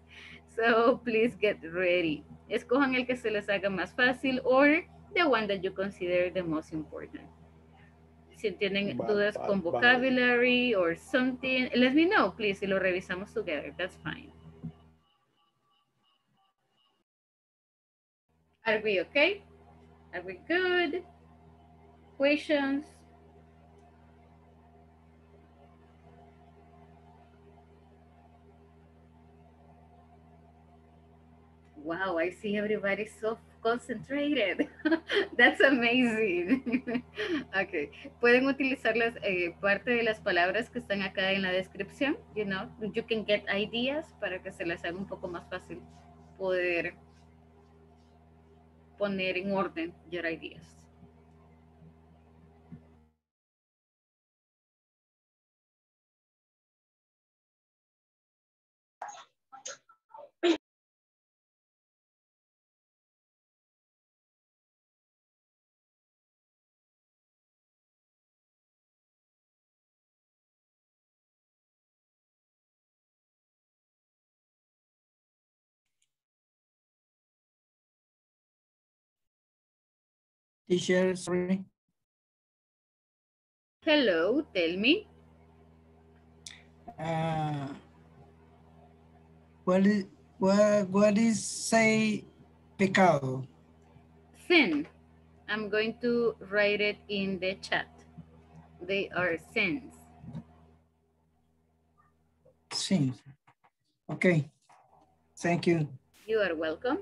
So please get ready. Escojan el que se les haga más fácil or the one that you consider the most important. Si tienen Va- dudas va- con va- vocabulary or something, let me know, please, y lo revisamos together. That's fine. Are we okay? Are we good? Questions? Wow, I see everybody so concentrated. That's amazing. Okay, pueden utilizar las eh, parte de las palabras que están acá en la descripción. You know, you can get ideas para que se les haga un poco más fácil poder poner en orden your ideas. Teacher, sorry. Hello, tell me. Uh, what is what what is say pecado? Sin. I'm going to write it in the chat. They are sins. Sin. Okay. Thank you. You are welcome.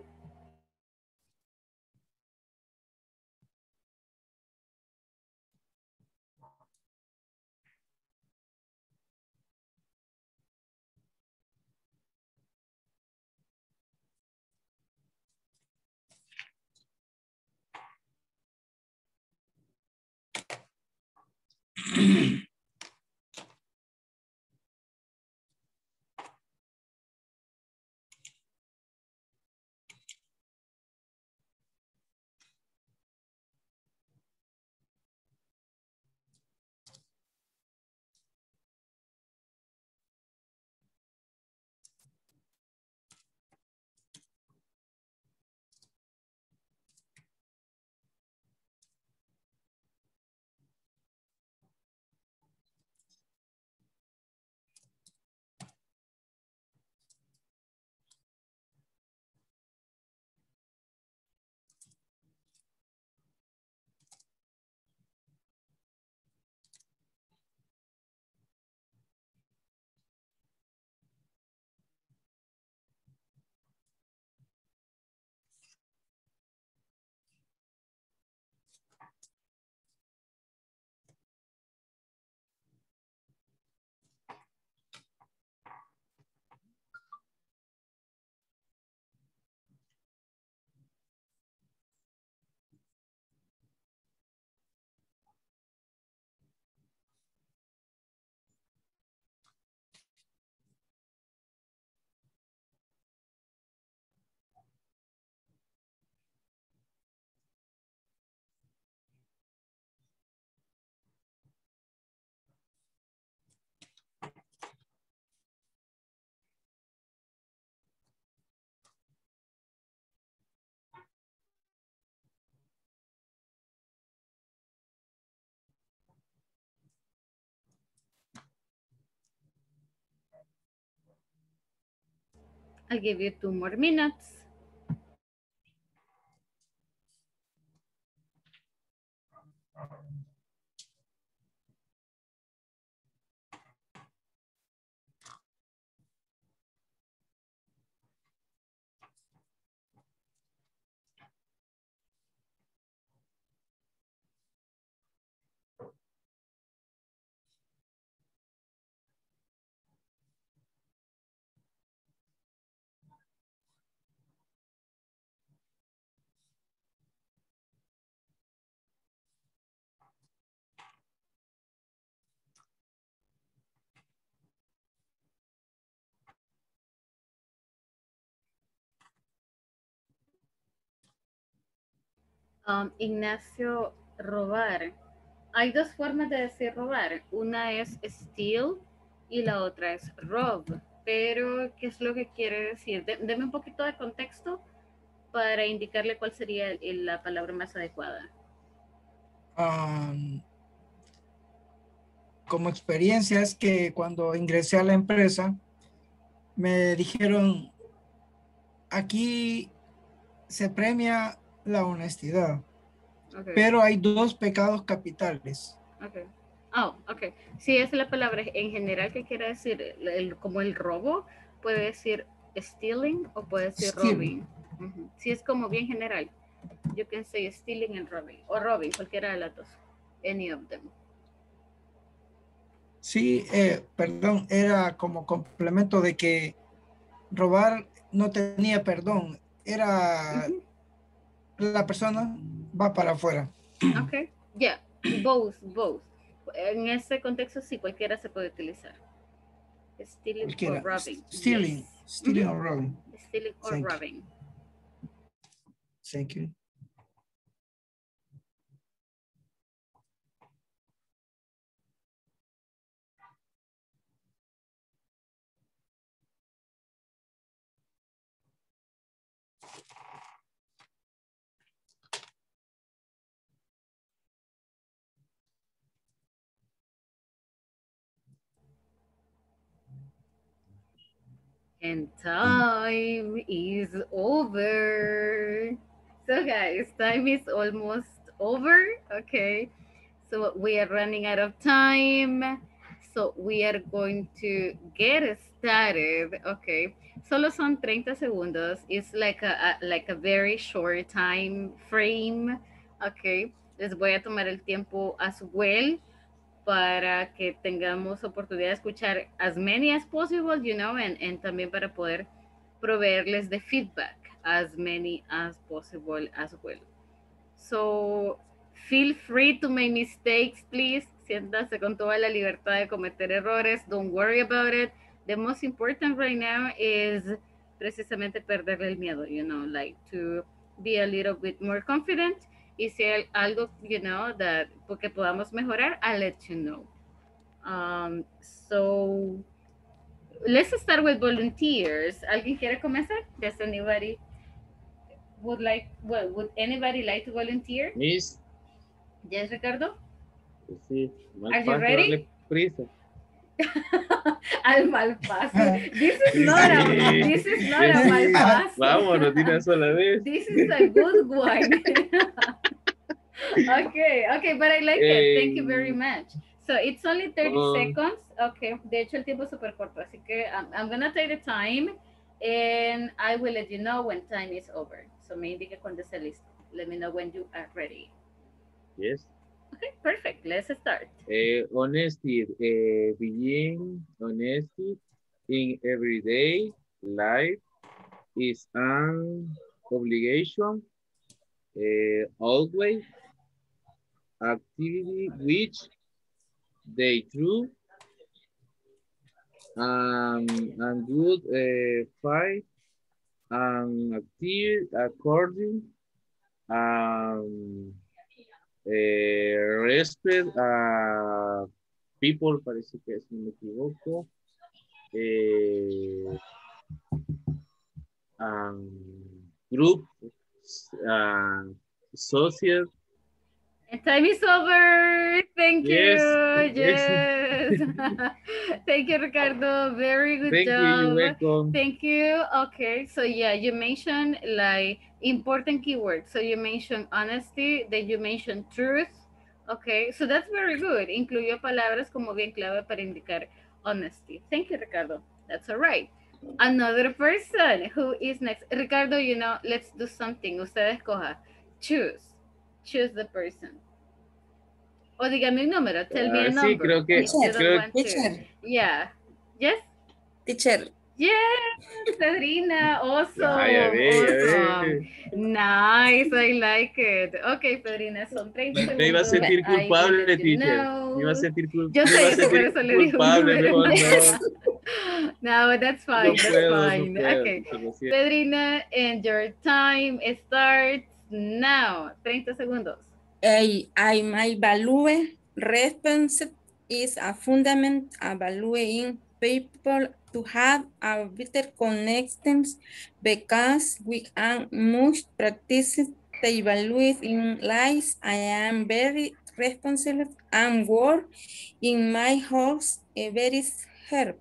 I'll give you two more minutes. Um, Ignacio, robar. Hay dos formas de decir robar. Una es steal y la otra es rob. Pero, ¿qué es lo que quiere decir? De- deme un poquito de contexto para indicarle cuál sería el- la palabra más adecuada. Um, como experiencia es que cuando ingresé a la empresa, me dijeron, aquí se premia la honestidad, Okay. pero hay dos pecados capitales. Okay. Oh, ok. Si es la palabra en general que quiere decir el- el- como el robo, puede decir stealing o puede decir Stealing. robbing. Ujú. Si es como bien general, you can say stealing and robbing, o robbing, cualquiera de las dos. Any of them. Sí, eh, perdón, era como complemento de que robar no tenía perdón, era Ujú. la persona va para afuera. Ok, yeah, both, both. En ese contexto sí, cualquiera se puede utilizar. Stealing or Cualquiera. robbing. Stealing, Yes. stealing Ujú. or robbing. Stealing or Thank you. robbing. Thank you. And time is over. So guys, time is almost over. Okay. So we are running out of time. So we are going to get started. Okay. Solo son treinta segundos. It's like a, a like a very short time frame. Okay. Les voy a tomar el tiempo as well para que tengamos oportunidad de escuchar as many as possible, you know, and, and también para poder proveerles de feedback as many as possible as well. So, feel free to make mistakes, please. Siéntase con toda la libertad de cometer errores. Don't worry about it. The most important right now is precisamente perderle el miedo, you know, like to be a little bit more confident. Y si hay algo, you know, that porque podamos mejorar, I'll let you know. Um, so, let's start with volunteers. ¿Alguien quiere comenzar? Does anybody would like, well, would anybody like to volunteer? Miss. Yes, Ricardo? Sí, mal Are you paso, ready? darle prisa. Al mal paso. This is not a, this is not a mal paso. Vámonos de una sola vez. This is a good one. Okay, okay, but I like it. Thank you very much. So it's only thirty Um, seconds. Okay, de hecho el tiempo es súper corto, así que I'm, I'm gonna take the time and I will let you know when time is over. So me indique cuando esté listo. Let me know when you are ready. Yes. Okay, perfect. Let's start. Eh, honesty, eh, being honesty in everyday life is an obligation, eh, always activity which they true um, and good uh, fight and active according um, eh, respect a people, parece que si no me equivoco, eh, um, group, uh, social. And time is over. Thank Yes, you. yes. Yes. Thank you, Ricardo. Very good Thank you, job. you're welcome. Thank you. Okay, so yeah, you mentioned like important keywords. So you mentioned honesty, then you mentioned truth. Okay, so that's very good. Incluyó palabras como bien clave para indicar honesty. Thank you, Ricardo. That's all right. Another person who is next. Ricardo, you know, let's do something. Usted escoja. Choose. Choose the person. O dígame un número. Tell me a Ah, number. sí, creo que, if you don't creo, want to. Yeah. Yes? Teacher. Yes, Pedrina. Awesome. Ah, ya ve, ya Awesome. ve. Nice. I like it. Okay, Pedrina, son treinta segundos. Me iba a sentir I will culpable, let you teacher. know. Me iba a sentir, cul Yo me iba a sé eso, por sentir eso le digo un culpable, número. mejor no. No, that's fine. No That's puedo, fine. no puedo. Okay. Se lo siento. Pedrina, and your time starts now. treinta segundos. I, I my value response is a fundament of valuing people to have a better connections because we are much practice the evaluate in life. I am very responsible and work in my house a very help.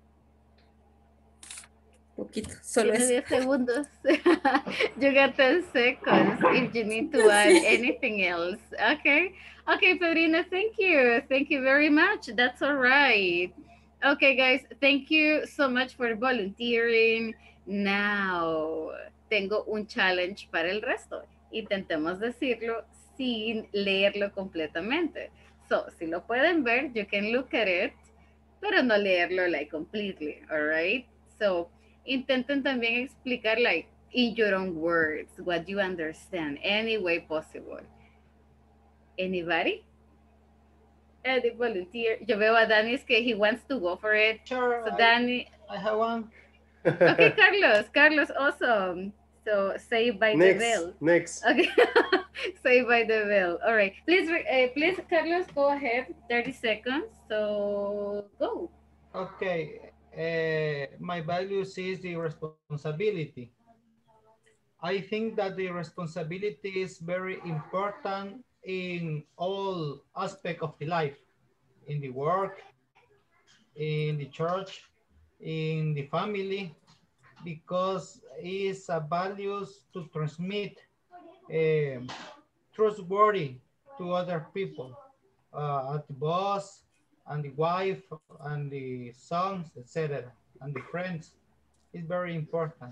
Poquito, solo Tiene eso. diez segundos. You got ten seconds if you need to add anything else. Okay. Okay, Pedrina, thank you. Thank you very much. That's all right. Okay, guys, thank you so much for volunteering. Now, tengo un challenge para el resto. Intentemos decirlo sin leerlo completamente. So, si lo pueden ver, you can look at it, pero no leerlo like completely, all right? So, intenten también explicar like in your own words what you understand any way possible. Anybody? Any volunteer? Yo veo a Danny es que he wants to go for it. Sure, So I- Danny. I have one. Okay, Carlos. Carlos, awesome. So say by the Next, bell. next. Okay. Say by the bell. All right. Please, uh, please, Carlos, go ahead. thirty seconds. So go. Okay. Uh, my values is the responsibility. I think that the responsibility is very important in all aspects of the life, in the work, in the church, in the family, because it's a values to transmit uh, trustworthy to other people, uh, at the boss and the wife and the sons, et cetera, and the friends. It's very important.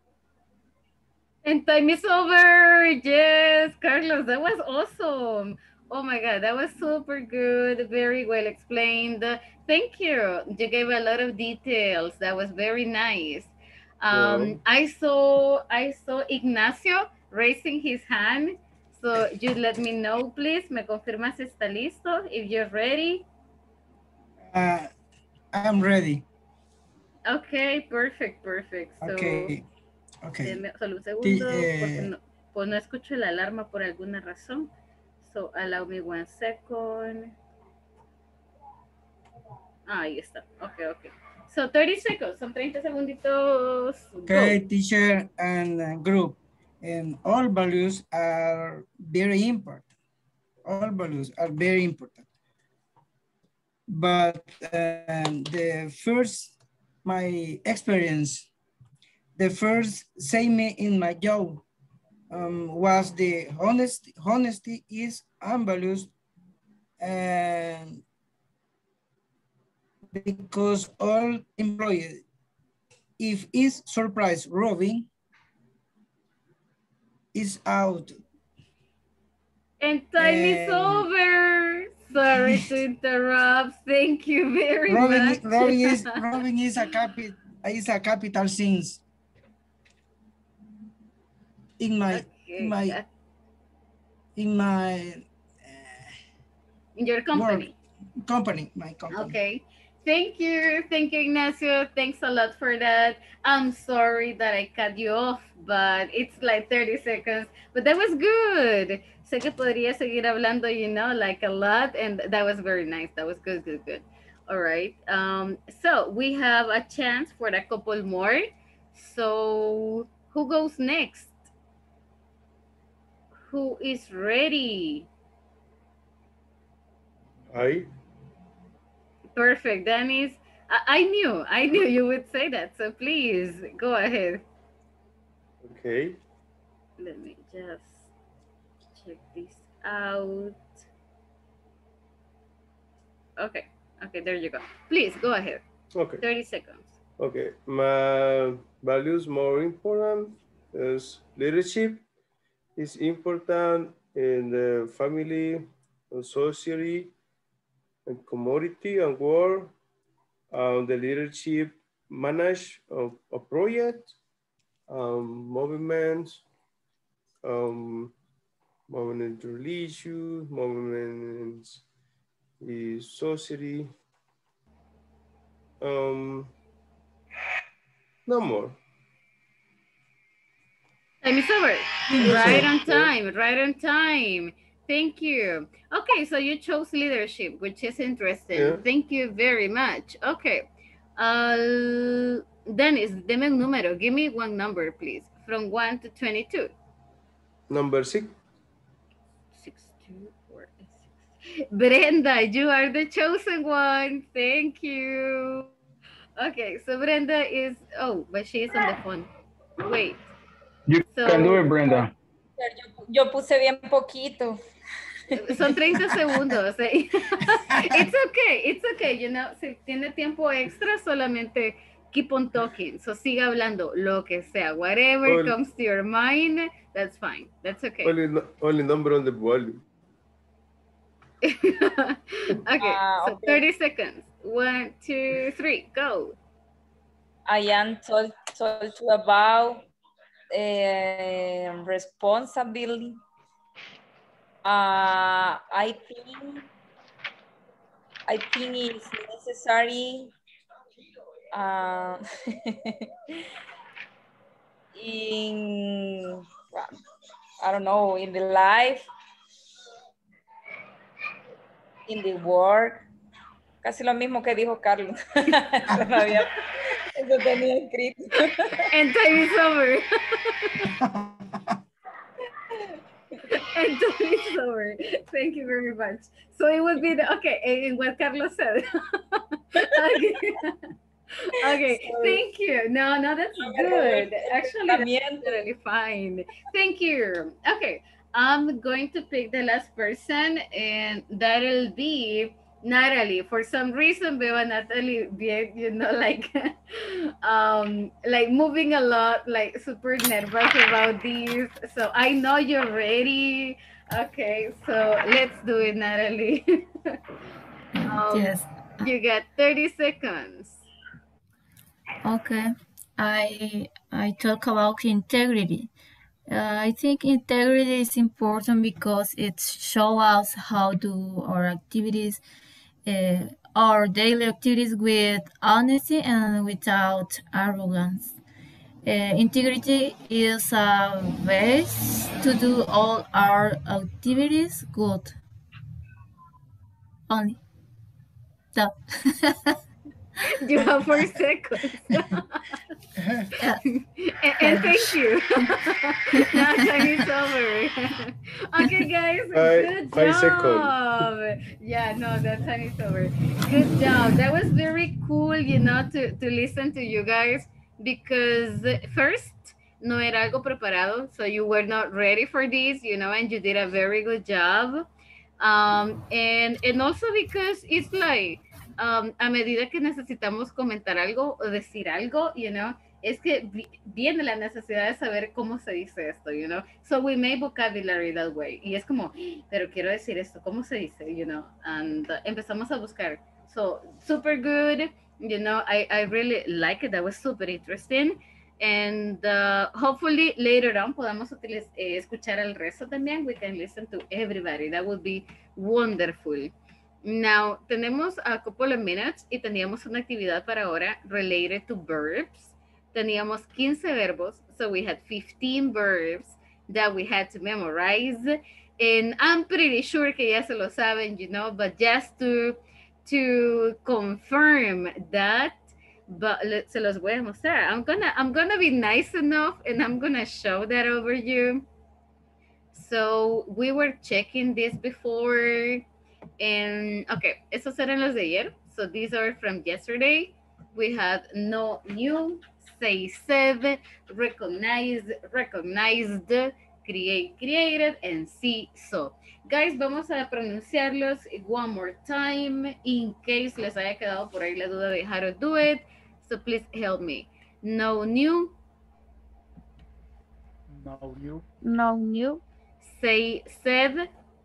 And time is over. Yes, Carlos, that was awesome. Oh my God, that was super good. Very well explained. Thank you. You gave a lot of details. That was very nice. Um, I saw I saw Ignacio raising his hand. So you let me know, please. Me confirmas si está listo. If you're ready. Uh, I'm ready. Okay, perfect, perfect. So, Okay. Okay. Deme solo un The, segundo, uh, porque no, pues no escucho la alarma por alguna razón. So, allow me one second. Ah, ahí está. Okay, okay. So, thirty seconds. Son treinta segunditos. Okay, Go. teacher and uh, group. And all values are very important. All values are very important. But um, the first, my experience, the first say me in my job um, was the honesty, honesty is unvalued, and because all employees, if is surprise robbing, is out. And time is And over. Sorry to interrupt. Thank you very robbing, much. robbing is robbing is a capital is a capital sins. In my Okay, in my got- in my in your company. work company, my company. Okay. Thank you. Thank you, Ignacio. Thanks a lot for that. I'm sorry that I cut you off, but it's like thirty seconds. But that was good. Sé que podría seguir hablando, you know, like a lot. And that was very nice. That was good, good, good. All right. Um, so we have a chance for a couple more. So who goes next? Who is ready? I. Perfect, Dennis. I, I knew, I knew you would say that. So please go ahead. Okay. Let me just check this out. Okay, okay, there you go. Please go ahead. Okay. thirty seconds. Okay. My values more important is leadership is important in the family, and society, and commodity and work. Um, the leadership manage a, a project, um, movements, um, movement religion, movements in society. Um, no more. Time is over. Yes, Right sir. on time, right on time. Thank you. Okay, so you chose leadership, which is interesting. Yeah. Thank you very much. Okay. Uh, Dennis, deme un número. Give me one number, please. From one to twenty-two. Number six. Six, two, four, six. Brenda, you are the chosen one. Thank you. Okay, so Brenda is, oh, but she is on the phone. Wait. You So- can do it, Brenda. Yo, yo puse bien poquito. Son treinta segundos. ¿Eh? It's okay, it's okay. You know, si tiene tiempo extra, solamente keep on talking. So siga hablando lo que sea. Whatever Well- comes to your mind, that's fine. That's okay. Only, no- only number on the volume. Okay, Ah, so okay. thirty seconds. One, two, three, go. I am told, told you about uh, responsibility. Uh, I think I think it's necessary uh, in I don't know in the life, in the work. Casi lo mismo que dijo Carlos. Eso no había- eso tenía escrito. And time is over. And time is over. Thank you very much. So it would be the, okay, and what Carlos said. Okay. Okay, Sorry. thank you. No, no, that's good. Actually, that's totally fine. Thank you. Okay, I'm going to pick the last person, and that'll be Natalie. For some reason, veo a Natalie bien, you know, like, um, like moving a lot, like super nervous about this. So I know you're ready. Okay, so let's do it, Natalie. um, Yes. You got thirty seconds. Okay. I I talk about integrity. Uh, I think integrity is important because it shows us how do our activities, uh, our daily activities with honesty and without arrogance. Uh, integrity is a base to do all our activities good. Only that. You have four seconds. and, and thank you. Now time is over. Okay, guys, Five- good five job. Yeah, no, that time is over. Good job. That was very cool, you know, to, to listen to you guys because first, no era algo preparado, so you were not ready for this, you know, and you did a very good job. Um, and, and also because it's like, um, a medida que necesitamos comentar algo o decir algo, you know, es que vi- viene la necesidad de saber cómo se dice esto, you know. So we make vocabulary that way. Y es como, pero quiero decir esto, ¿cómo se dice, you know? And uh, empezamos a buscar. So super good, you know, I, I really like it. That was super interesting. And uh, hopefully later on podamos utiliz- eh, escuchar el resto también. We can listen to everybody. That would be wonderful. Now, tenemos a couple of minutes y teníamos una actividad para ahora related to verbs. Teníamos quince verbos, so we had fifteen verbs that we had to memorize. And I'm pretty sure que ya se lo saben, you know, but just to, to confirm that, but le- se los voy a mostrar. I'm gonna, I'm gonna be nice enough and I'm gonna show that over you. So we were checking this before. And okay, esos eran los de ayer. So these are from yesterday. We had no, new, say, said, recognize, recognized, create, created, and see, so. Guys, vamos a pronunciarlos one more time in case les haya quedado por ahí la duda de how to do it. So please help me. No new, No new. No new. say, said,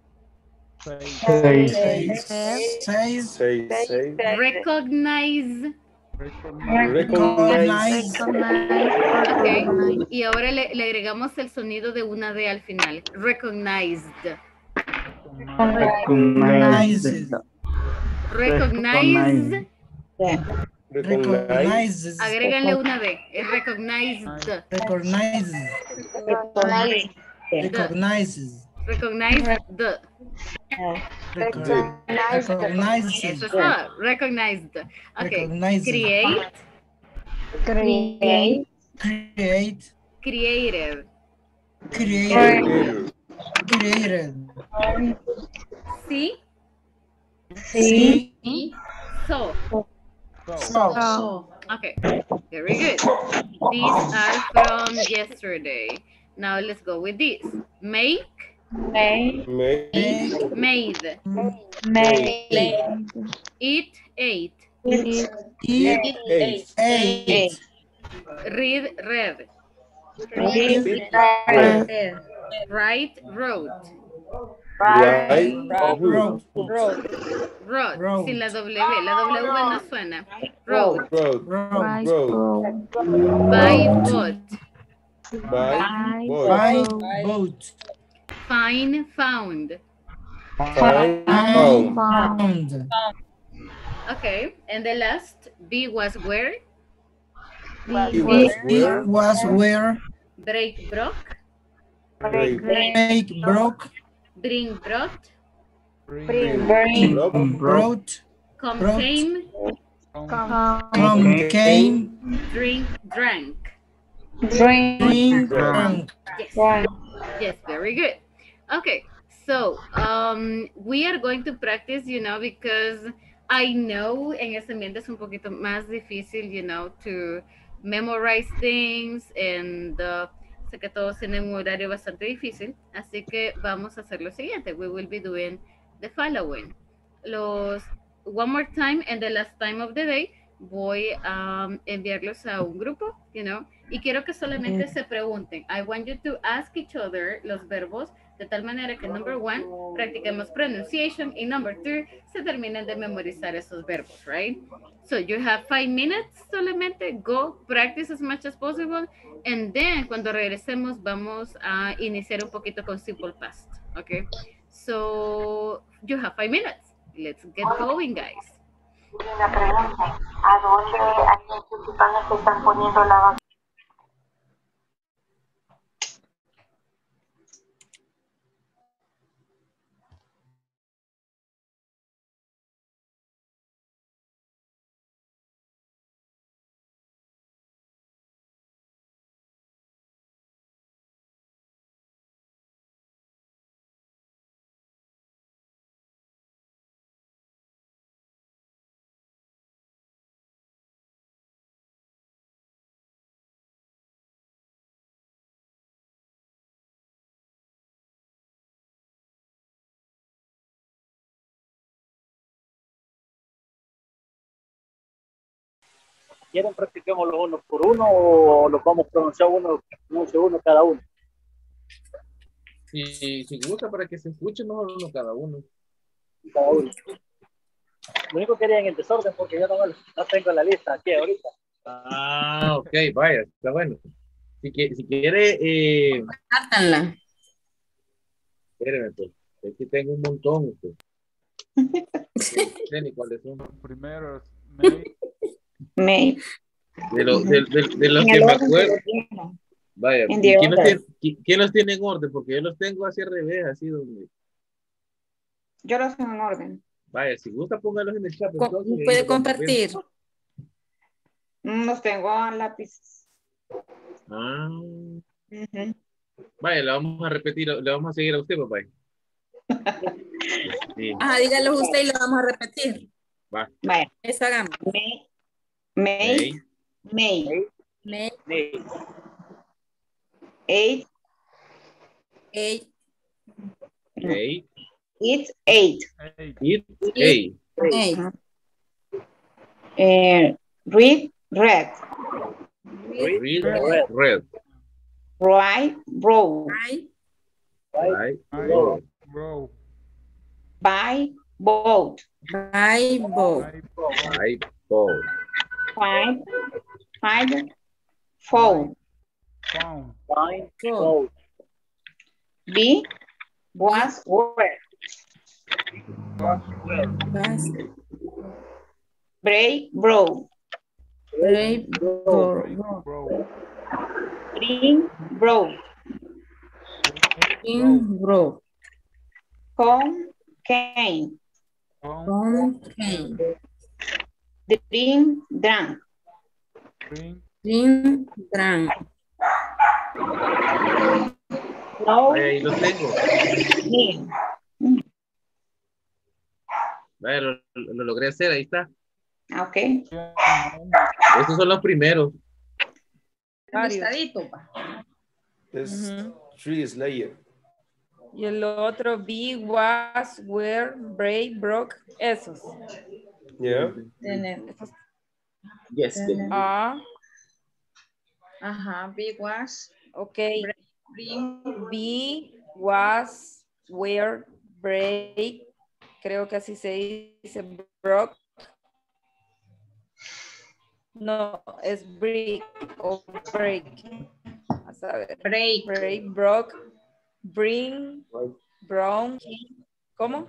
Say. Say, Say, say. recognize. Recognize. Okay. Y ahora le, le agregamos el sonido de una D al final. Recognized. recognizes, Recognize. recognizes, Agréganle una D. Es recognized. recognizes, recognizes, Recognized. recognizes, Eso es todo. Recognized. Okay. Recognizes. Create. Create. create, Creative. created, created, See. see, So. so, Okay. Very good. These are from yesterday. Now let's go with this. Make. Make. Make. Made. Make. Eat. Ate. eat, Eight. ate, Read. Read. read, Write. Wrote. Right. wrote, Wrote. Wrote. Sin la W. La W no suena. Wrote. Road. wrote, Road. Buy. Bought. Buy. Boy. buy, boat, Find. Found. Find. find, Found. found, Okay. And the last B was where? He was it where? was where, Break. Broke. Break. break, broke, Bring. Brought. Broke. brought, Come. Brought. Came. come, came, Drink. Drank. Drink. drink, drank. Yes. Yes, very good. Okay, so um, we are going to practice, you know, because I know en este ambiente es un poquito más difícil, you know, to memorize things, and uh, sé que todos tienen un horario bastante difícil, así que vamos a hacer lo siguiente. We will be doing the following. Los one more time and the last time of the day, voy a um, enviarlos a un grupo, you know, y quiero que solamente Ujú. se pregunten. I want you to ask each other los verbos de tal manera que number one, practiquemos pronunciation, y number two, se terminen de memorizar esos verbos, right? So you have five minutes solamente, go practice as much as possible, and then cuando regresemos vamos a iniciar un poquito con simple past, okay? So you have five minutes. Let's get going, guys. Una pregunta, ¿a dónde hay participantes que están poniendo la vacuna? ¿Quieren practiquémoslo uno por uno o los vamos a pronunciar uno, pronuncio uno cada uno? Si, si gusta para que se escuche, mejor uno cada uno. Cada uno. Lo único que quería en el desorden porque yo no, no tengo la lista aquí ahorita. Ah, ok, vaya, está bueno. Si, si quiere, eh... Hártanla. Espérame, pues. Aquí tengo un montón. Pues. No sé cuáles son. Primero, May. May. De, lo, de, de, de los que me acuerdo. Vaya, ¿quién los, tiene, ¿quién los tiene en orden? Porque yo los tengo así al revés, así donde. Yo los tengo en orden. Vaya, si gusta, póngalos en el chat. Entonces, ¿puede compartir? Los tengo a lápiz. Ah. Uh-huh. Vaya, le vamos a repetir, le vamos a seguir a usted, papá. Sí. Ah, dígalo usted y lo vamos a repetir. Va. Vaya. Eso hagamos. May. May. May. May. May. Eight. Eight. Eight. It's eight. It's eight. Eight. Uh, read, red. Read, read red. Red. Right, row. Right. Right, row. Row. Buy, boat. Buy, boat. Buy, boat. Find, find, phone. Found. Find, phone. Be, was, were. Was. Break, bro. Break, bro. Bro. Bring, bro. Bring, bro. Come, came. Come, came. Drink, drank. Drink. Drink, drank. No. Ahí lo tengo. Bien. Vaya, lo, lo logré hacer, ahí está. Ok. Estos son los primeros. Listadito. There's Uh-huh. three is layer. Y el otro, be, was, were, break, broke, esos. Yeah. Tenemos. Yes. Ah. Ajá, be, was. Ok. Bring. Be, was, were, break. Creo que así se dice, broke. No, es break o break. A saber. Break. Break, broke, bring, brown. ¿Cómo?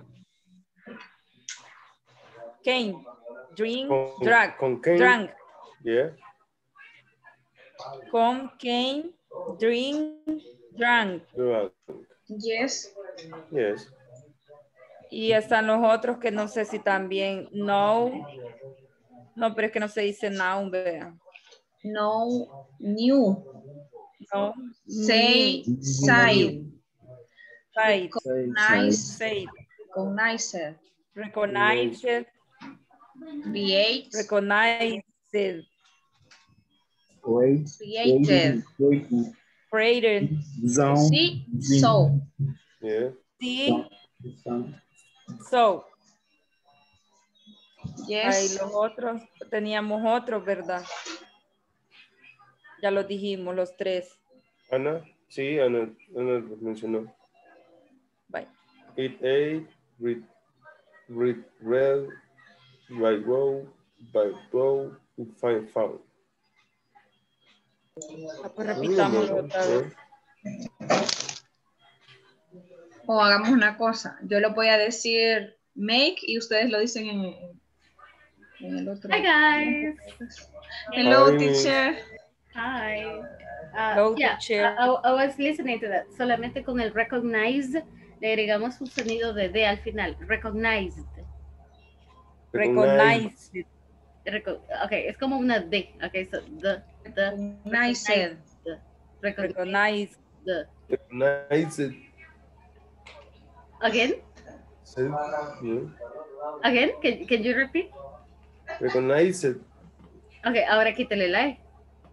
Came, drink, Con, drag, con came. drank. Yeah. Come, came, drink, drank. Drunk. Yes. Yes. Y están los otros que no sé si también no. No, pero es que no se dice now, vea. No, new. No. Say, New. side. Side. Recognize. Side. Recognize. Recognize. Create. Recognize. Wait, Created. waiting, Created. zone, See, so. Yeah. See, zone. so. Yes. Ahí los otros, teníamos otros, ¿verdad? Ya los dijimos, los tres. Ana, sí, Ana, Ana lo mencionó. Bye. It ate, read, read, read, by row, by row, find, found. Ah, pues repitámoslo otra vez. O hagamos una cosa. Yo lo voy a decir make y ustedes lo dicen en, en el otro. Hi guys. Hello, Hi. teacher. Hi. Uh, Hello, yeah, teacher. I, I was listening to that. Solamente con el recognize le agregamos un sonido de D al final. Recognized. Recognize. Reco okay, es como una D. Okay, so the the Recognized. The, Recognize. The. Recognize it. Again? Said, yeah. Again? Can, can you repeat? Recognize it. Okay, ahora quítale la E.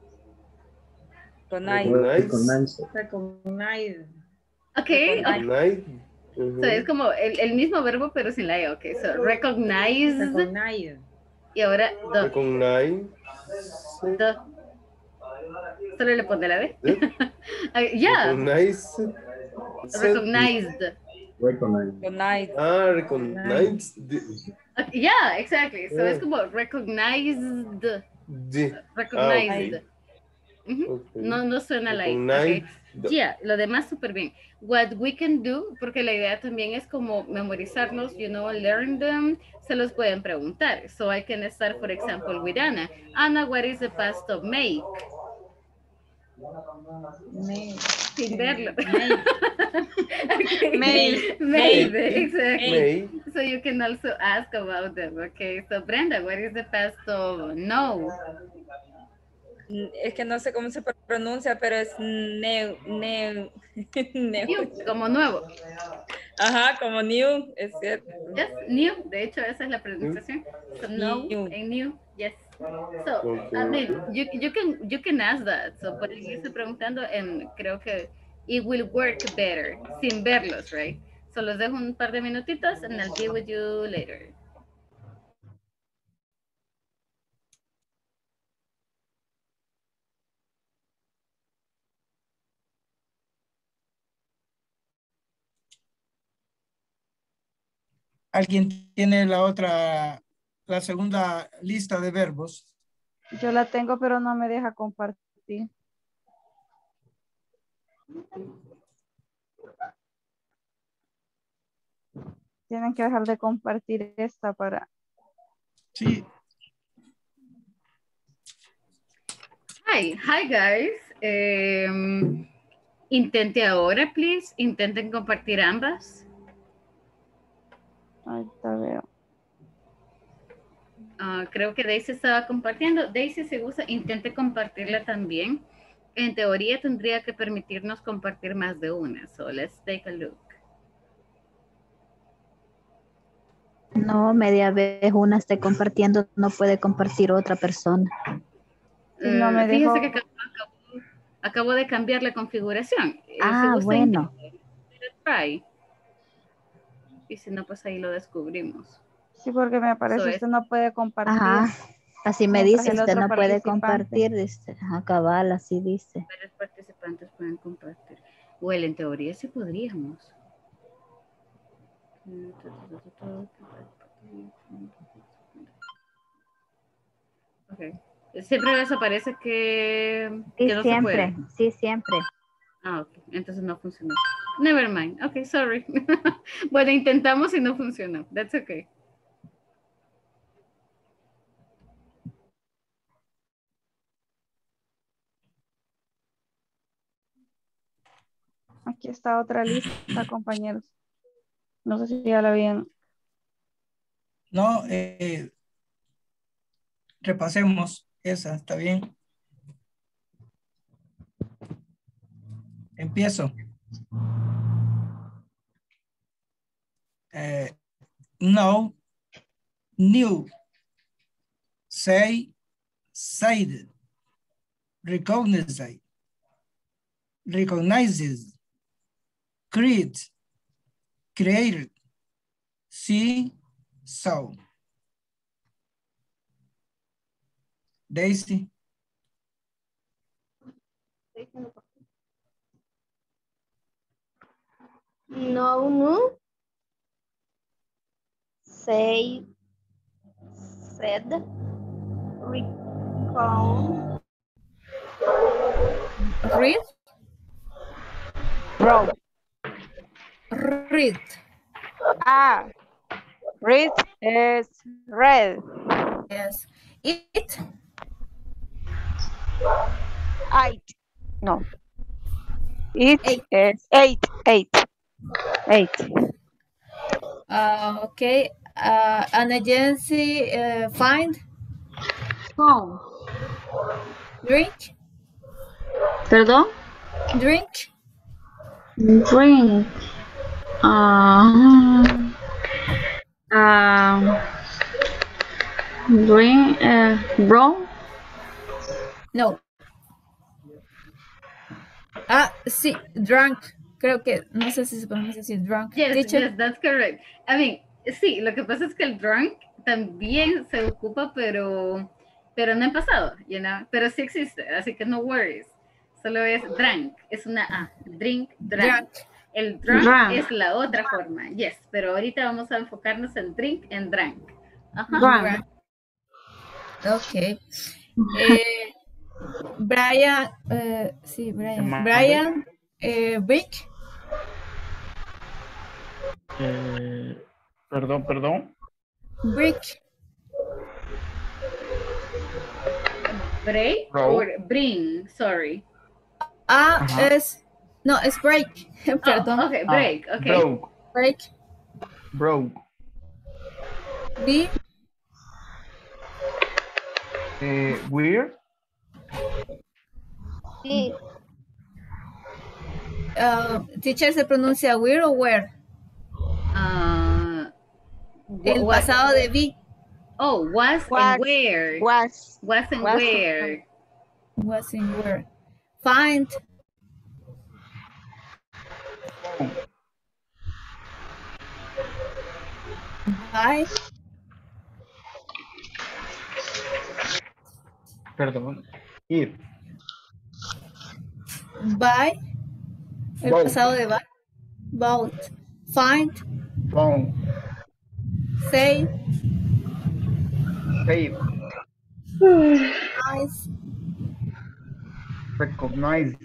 Recognize. Recognize. Okay. Recognize. Uh-huh. So es como el, el mismo verbo pero sin la E. Okay, so recognize. Recognize. Y ahora the. Recognize. The. Solo le pone la D. Okay, yeah. Recognize. Recognized. Recognize. Ah, recognize. Uh, yeah, exactly. So Yeah. es como recognized. The. Recognized. Ah, okay. Uh-huh. Okay. No, no suena la I. Recognize. Okay. Yeah, lo demás súper bien. What we can do, porque la idea también es como memorizarnos, you know, learn them, se los pueden preguntar. So I can start, for example, with Anna. Anna, what is the past of make? Make. Sin verlo. Okay. Made. Made. Made, exactly. Made. So you can also ask about them. Okay, so Brenda, what is the past of no? Es que no sé cómo se pronuncia, pero es new, new, new. New, como nuevo. Ajá, como new, es cierto. Yes, new. De hecho, esa es la pronunciación. So no New. and new. Yes. So, Okay. I mean, you, you can you can ask that. So, por ahí estoy preguntando, and creo que it will work better sin verlos, right? So, los dejo un par de minutitos, and I'll be with you later. ¿Alguien tiene la otra, la segunda lista de verbos? Yo la tengo, pero no me deja compartir. Tienen que dejar de compartir esta para... Sí. Hi, hi guys. Um, intente ahora, please. Intenten compartir ambas. Ahorita veo. Uh, creo que Daisy estaba compartiendo. Daisy, si gusta, intente compartirla también. En teoría tendría que permitirnos compartir más de una. So let's take a look. No, media vez una esté compartiendo, no puede compartir otra persona. No me Uh, fíjese dejó. que acabo, acabo- acabo de cambiar la configuración. Eh, si Ah, gusta, bueno. intente try. Y si no, pues ahí lo descubrimos. Sí, porque me aparece So, usted no puede compartir. Ajá. Así me Mientras dice, el usted otro no puede participante. compartir, dice. Ajá, cabal, así dice. varios participantes pueden compartir. Well, en teoría sí podríamos. Okay. Siempre les aparece que, Sí, que no se siempre, puede. sí, siempre. Ah, ok. Entonces no funcionó. Never mind. Ok, sorry. Bueno, intentamos y no funcionó. That's okay. Aquí está otra lista, compañeros. No sé si ya la habían. No, eh, repasemos esa, ¿está bien? Empiezo. Eh, no, new, say, said, recognize, recognizes, create, created, see, saw. Daisy. No, no. Say, said, recall, Read. Wrote. Read. Ah, read is read. Yes. Eat. Eight. No. It eight. is eight. Eight. Eight. Uh, okay. Uh, an agency uh, find. home, Drink. perdón, Drink. drink, ah, ah, drink, uh, brown, No. Ah, sí, drunk. Creo que, no sé si se pronuncia así, drunk. Yes, Teacher. yes, that's correct. I mean, sí, lo que pasa es que el drunk también se ocupa, pero, pero no en pasado, you know? Pero sí existe, así que no worries. Solo es drunk, es una A, drink, drunk. Drunk. El drunk, Drunk. es la otra forma, yes, pero ahorita vamos a enfocarnos en drink and drunk. Ajá. Drunk. Ok. Eh, Brian, eh, sí, Brian. Mande. Brian, eh, Brick, Eh, perdón, perdón. Brick, Break Bro. or bring, sorry. A Ajá. es, no, es break, perdón. Oh, okay, break, Ah, okay. Broke. Break, Broke. B, Eh, weird. sí, uh, teacher se pronuncia where o where. Uh, El what- pasado de be Oh, was, Was. and where. Was. Was and Was. where. was in where. Find, Oh, buy, perdón. Ir. buy, el Bought. pasado de buy, bought, find, Phone. say, Save. eyes, Recognize.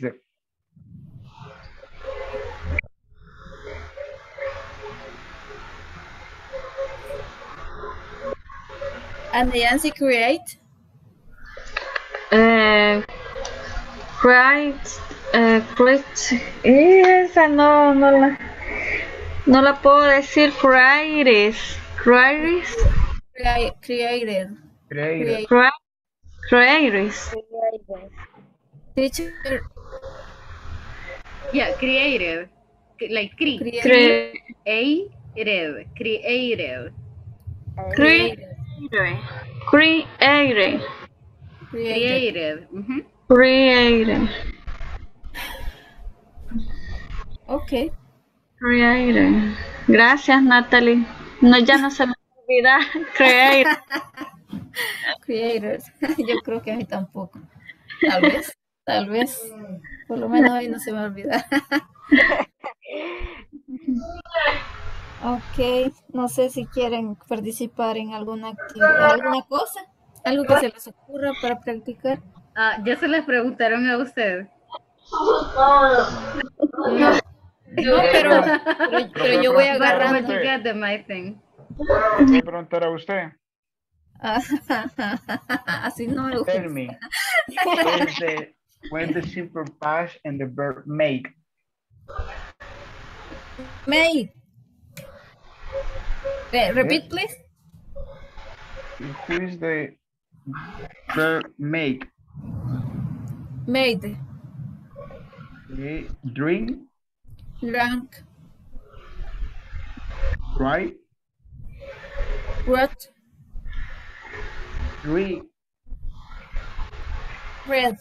and the answer create, eh, create, eh, create, esa no, no la, no la puedo decir, creates, creates, crea- created, Create. create. creates, Teacher, Yeah, creative. Like cre. create, cre, Creative. Creative. create, create, created. Creative. Mhm. create, Ok. create. Gracias, Natalie. No, ya no se me olvida. Create. Creators. Yo creo que a mí tampoco. Tal vez, tal vez. Por lo menos hoy no se me va a olvidar. Ok, no sé si quieren participar en alguna actividad, alguna cosa, algo que se les ocurra para practicar. Ah, ya se les preguntaron a usted. No, no, pero, pero, pero yo voy But, but agarrando. you got the my thing. Voy a preguntar a usted. Así no me gusta. Tell me. What is the, what is the simple past and the verb make? Made. Eh, repeat, please. Who is the verb make? Made. Okay. Drink, Drank. right? Wrote. Three. Red.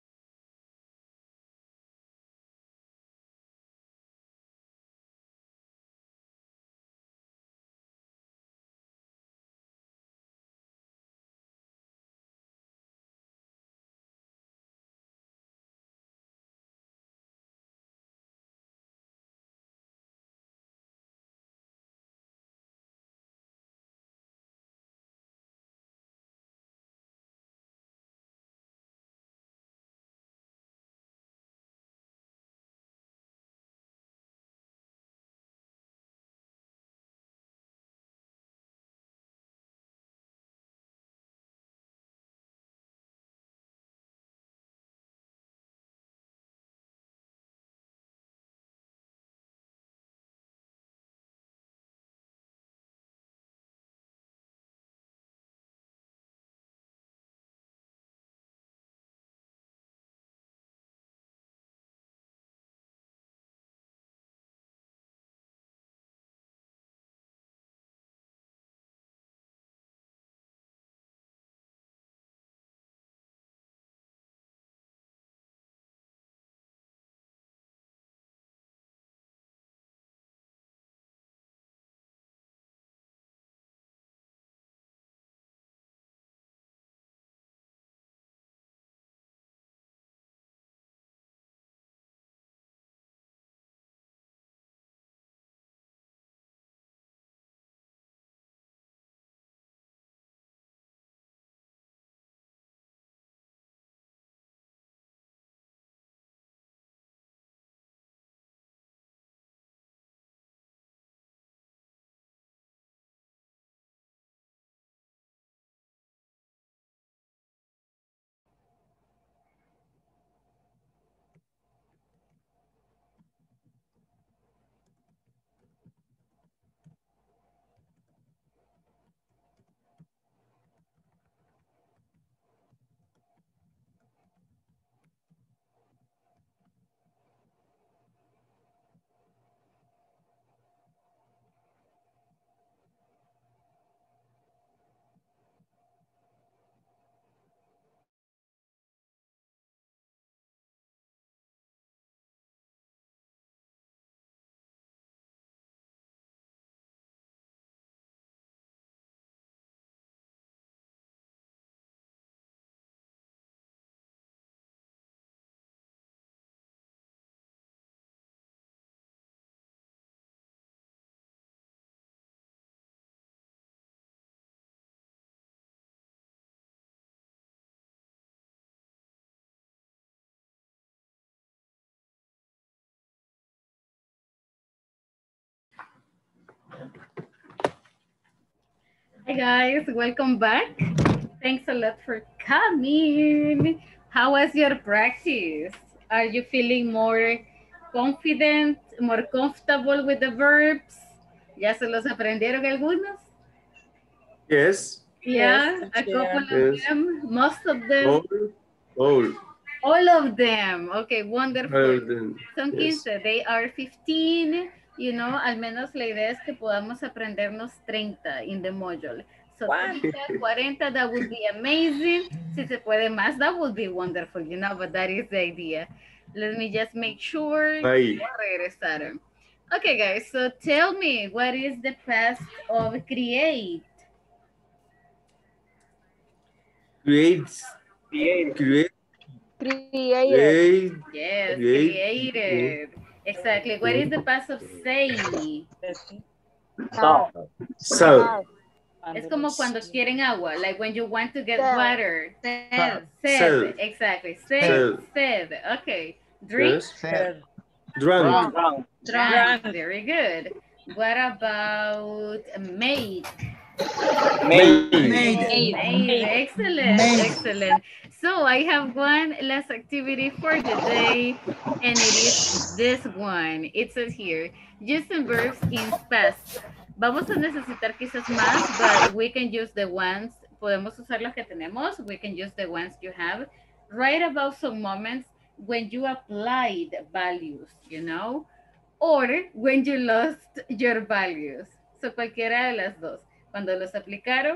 Hi guys, welcome back. Thanks a lot for coming. How was your practice? Are you feeling more confident, more comfortable with the verbs? ¿Ya se los aprendieron algunos? Yes. Yeah, Yes, a couple of Yes. them, most of them, All. All. all of them. Okay, wonderful. All of them. Son Yes. quince, they are fifteen, you know, al menos la idea es que podamos aprendernos treinta in the module. So treinta, cuarenta, that would be amazing. Si se puede más, that would be wonderful, you know, but that is the idea. Let me just make sure. Ahí. Voy a regresar. Okay, guys, so tell me, what is the past of create? Create. Created. Create. Created. Create. Yes, Create. created. Exactly. What is the past of say? Saw. So. Es como cuando quieren agua, like when you want to get Said. water. Said. Said. Exactly. Said. Said. Said. Okay. Drink. Yes. Said. Drunk. Drunk. Drunk. Very good. What about make? Made. Made. Made. Excellent. Made. Excellent. So I have one last activity for the day, and it is this one. It says here, using verbs in past. Vamos a necesitar quizás más, but we can use the ones, podemos usar los que tenemos, we can use the ones you have. Write about some moments when you applied values, you know, or when you lost your values. So cualquiera de las dos. Cuando los aplicaron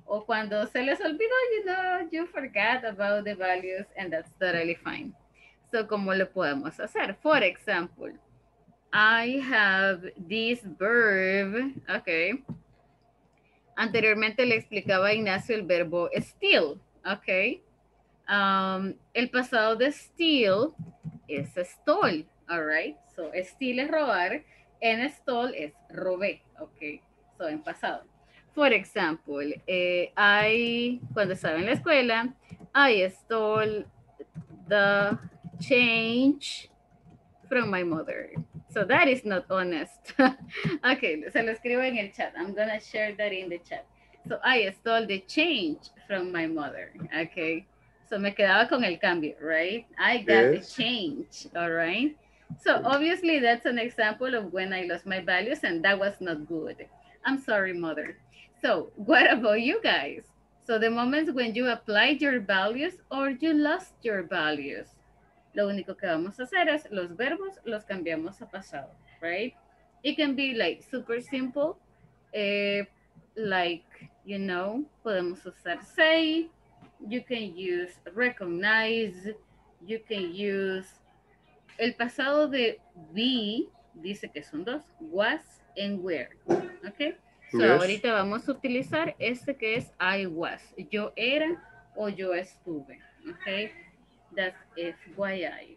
O cuando se les olvidó, you know, you forgot about the values and that's totally fine. So, ¿cómo lo podemos hacer? For example, I have this verb, okay. Anteriormente le explicaba a Ignacio el verbo steal, okay. Um, el pasado de steal es stole, all right. So, steal es robar, and stole es robé, okay. So, en pasado. For example, eh, I, cuando estaba en la escuela, I stole the change from my mother. So that is not honest. Okay, se lo escribo en el chat. I'm gonna share that in the chat. So I stole the change from my mother. Okay, so me quedaba con el cambio, right? I got yes. the change, all right? So obviously that's an example of when I lost my values and that was not good. I'm sorry, mother. So what about you guys? So the moments when you applied your values or you lost your values. Lo único que vamos a hacer es los verbos los cambiamos a pasado, right? It can be like super simple, eh, like, you know, podemos usar say, you can use recognize, you can use el pasado de be, dice que son dos, was and were, okay? So yes. Ahorita vamos a utilizar este que es I was, yo era o yo estuve, okay? That's F Y I.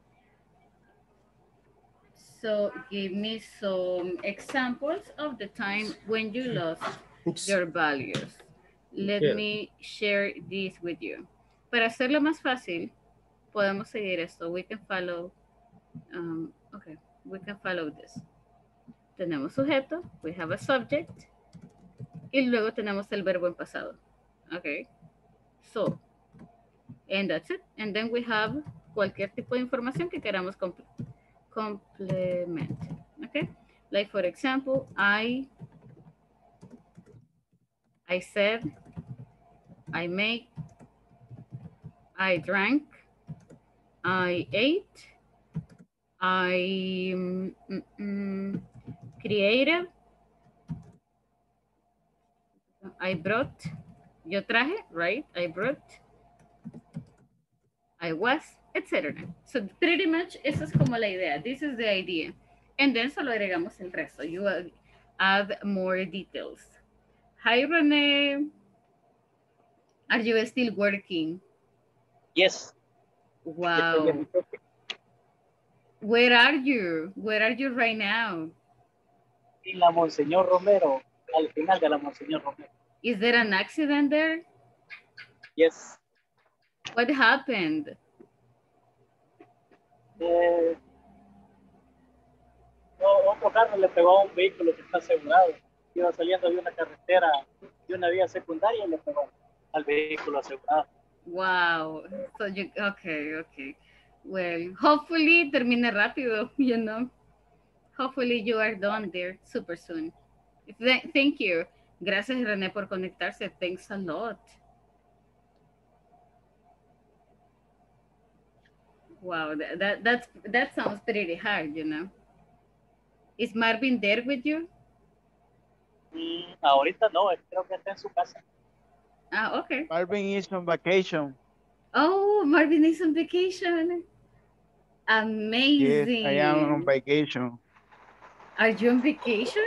So give me some examples of the time when you lost Oops. Your values. Let yeah. me share this with you. Para hacerlo más fácil, podemos seguir esto. We can follow, um, okay, we can follow this. Tenemos sujeto, we have a subject, y luego tenemos el verbo en pasado. Okay, so, and that's it. And then we have cualquier tipo de información que queramos comple complement. Okay, like for example, I, I said, I made, I drank, I ate, I mm, mm, created, I brought, yo traje, right? I brought, I was, et cetera. So pretty much esa es como la idea. This is the idea. And then solo agregamos el resto. You add more details. Hi, Rene. Are you still working? Yes. Wow. Where are you? Where are you right now? En la Monseñor Romero, al final de la Monseñor Romero. Is there an accident there? Yes. What happened? Eh, otro carro le pegó a un vehículo que está asegurado. Iba saliendo de una carretera, de una vía secundaria y le pegó al vehículo asegurado. Wow. So you, okay, okay. Well, hopefully termine rápido, you know. Hopefully you are done there super soon. Th thank you. Gracias, René, por conectarse. Thanks a lot. Wow, that, that, that's, that sounds pretty hard, you know. Is Marvin there with you? Mm, ahorita no, creo que está en su casa. Ah, okay. Marvin is on vacation. Oh, Marvin is on vacation. Amazing. Yes, I am on vacation. Are you on vacation?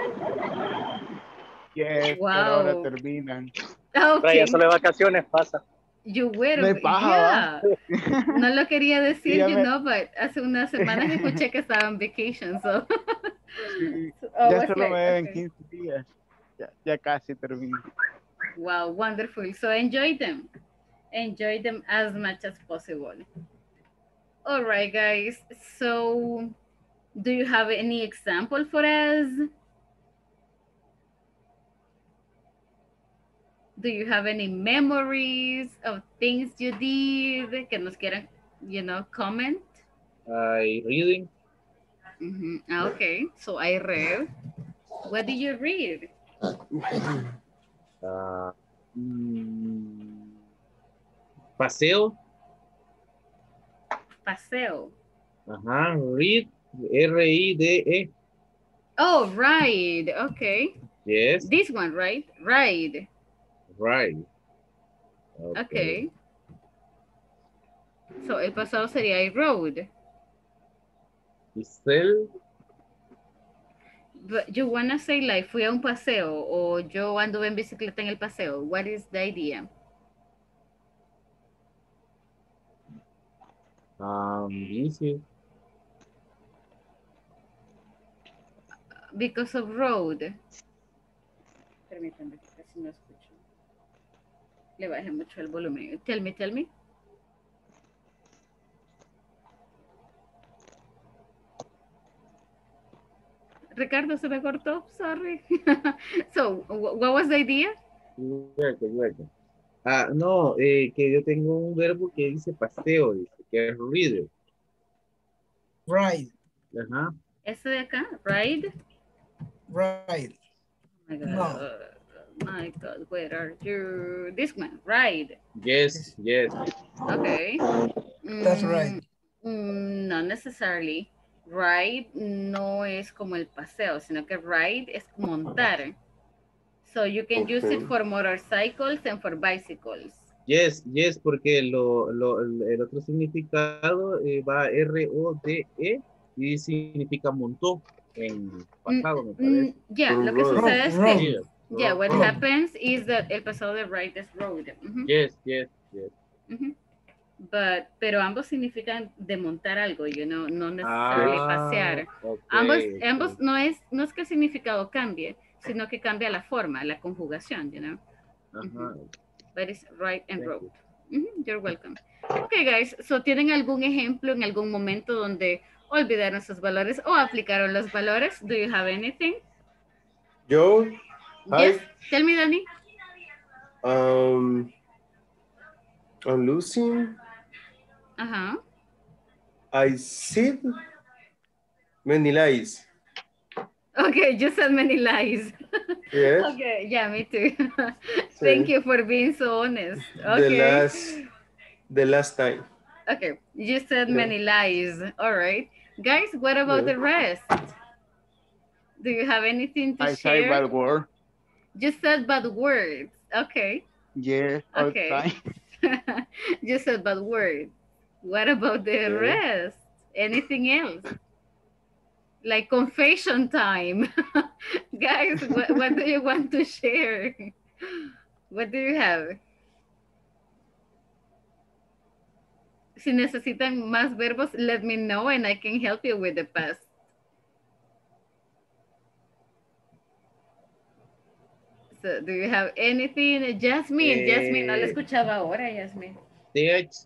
Yes, wow. Pero ahora terminan. Okay. Raya, solo de vacaciones pasa. You were, no paja, yeah. No lo quería decir, ya you me... know, but hace unas semanas escuché que estaba en vacation, so. Sí, oh, ya solo like, me deben okay. quince días. Ya, ya casi termino. Wow, wonderful. So enjoy them. Enjoy them as much as possible. All right, guys. So do you have any example for us? Do you have any memories of things you did que nos quieran, you know, comment? I reading. Mm-hmm. Okay, so I read. What did you read? Uh, mm, paseo. Paseo. Ajá, read, R I D E. Oh, ride, okay. Yes. This one, right? Ride. Right. Okay. So, el pasado sería I rode. Y sell. But you wanna say like fui a un paseo o yo anduve en bicicleta en el paseo. What is the idea? Um, easy. Because of road. Permítame, que casi no escucho. Le bajé mucho el volumen. Tell me, tell me. Ricardo, se me cortó. Sorry. So, what was the idea? Luego, luego. Ah, no, eh, que yo tengo un verbo que dice paseo, dice, que es reader. Ride. Ajá. Ese de acá, ride. Ride. Oh my God. No. Uh, my God, where are you? This one, ride. Yes, yes. Okay. That's right. Mm, not necessarily. Ride no es como el paseo, sino que ride es montar. So you can use it for motorcycles and for bicycles. Yes, yes, porque lo, lo, el, el otro significado eh, va R O D E y significa montó en pasado, me parece. Ya, lo que sucede es que, yeah, what happens is that el pasado de ride es road. Mm-hmm. Yes, yes, yes. Mm-hmm. But, pero ambos significan de montar algo, you know, no necesariamente Ah, pasear. okay, ambos, okay. ambos no es, no es que el significado cambie, sino que cambia la forma, la conjugación, you know. Ajá. Mm-hmm. But it's right and road. Mm-hmm. You're welcome. Okay, guys, so ¿tienen algún ejemplo en algún momento donde olvidaron sus valores o aplicaron los valores? Do you have anything? Yo, Yes, hi. tell me, Danny. Um, I'm losing. Uh-huh. I said many lies. Okay, you said many lies. Yes. Okay, yeah, me too. Thank you for being so honest. Okay. The last, the last time. Okay, you said Yeah. many lies. All right. Guys, what about Yeah. the rest? Do you have anything to I say share? bad word. You said bad words. Okay. Yes, all the Okay. time. You said bad words. What about the Yeah. rest? Anything else? Like confession time. Guys, what, what do you want to share? What do you have? Si necesitan más verbos, let me know and I can help you with the past. So, do you have anything? Jasmine, Eh, Jasmine, no la escuchaba ahora, Jasmine. T H.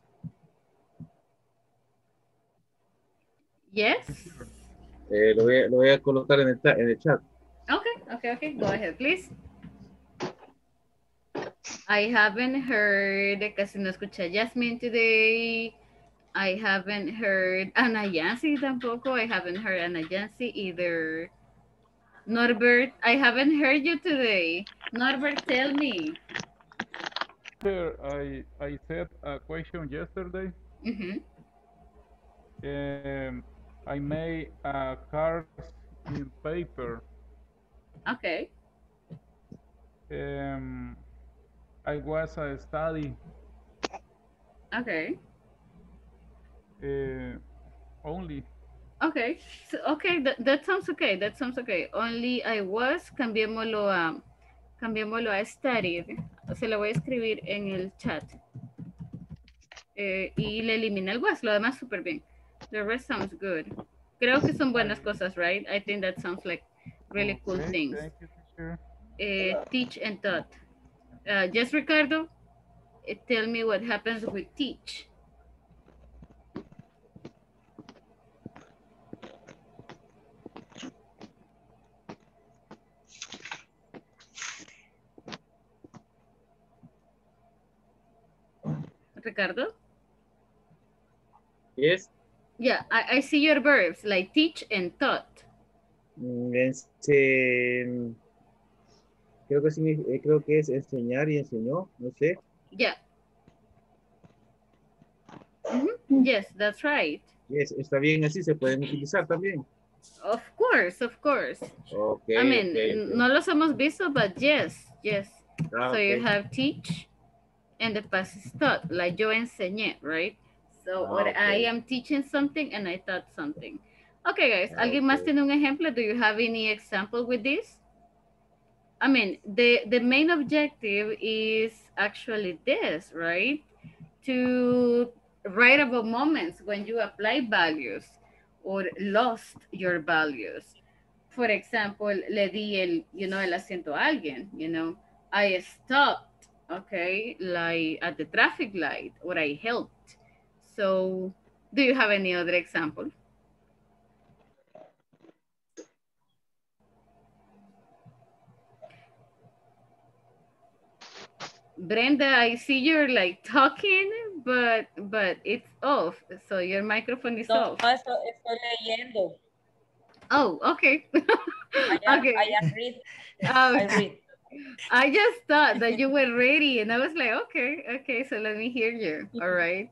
Yes? Eh, lo, voy a, lo voy a colocar en el, ta- en el chat. Okay, okay, okay. Go ahead, please. I haven't heard, casi no escuché Jasmine today. I haven't heard Ana Yancy tampoco. I haven't heard Ana Yancy either. Norbert, I haven't heard you today. Norbert, tell me. Sir, I, I said a question yesterday. Mm-hmm. Um, I made a card in paper. Okay. Um, I was a study Okay. uh, only. Okay. So, okay, that, that sounds okay. That sounds okay. Only I was, cambiémoslo a, cambiémoslo a studied. Se lo voy a escribir en el chat. Eh, y le elimina el was. Lo demás súper bien. The rest sounds good. Creo que son buenas cosas, right? I think that sounds like really cool Okay, things. thank you, teacher. Uh, teach and taught. Uh, just Ricardo, uh, tell me what happens with teach. Ricardo? Yes. Yeah, I, I see your verbs like teach and taught. Mm, Este, creo que, significa- eh, creo que es enseñar y enseñó, no sé. Yeah. Mhm. Yes, that's right. Yes, está bien así, se pueden utilizar también. Of course, of course. Okay, I mean, okay, okay. no los hemos visto, but yes, yes. Ah, So you okay. have teach and the past is taught, like yo enseñé, right? So Ah, or I okay. am teaching something and I taught something. Okay, guys, Ah, ¿alguien más okay. tiene un ejemplo? Do you have any example with this? I mean, the, the main objective is actually this, right? To write about moments when you apply values or lost your values. For example, le di el, you know, el asiento a alguien, you know, I stopped, okay, like at the traffic light, or I helped. So, do you have any other example? Brenda, I see you're like talking, but but it's off, so your microphone is No, off. no, estoy, estoy leyendo. Oh, okay. I am, Okay. I am read. Um, I read. I just thought that you were ready, and I was like, okay, okay, so let me hear you. All right.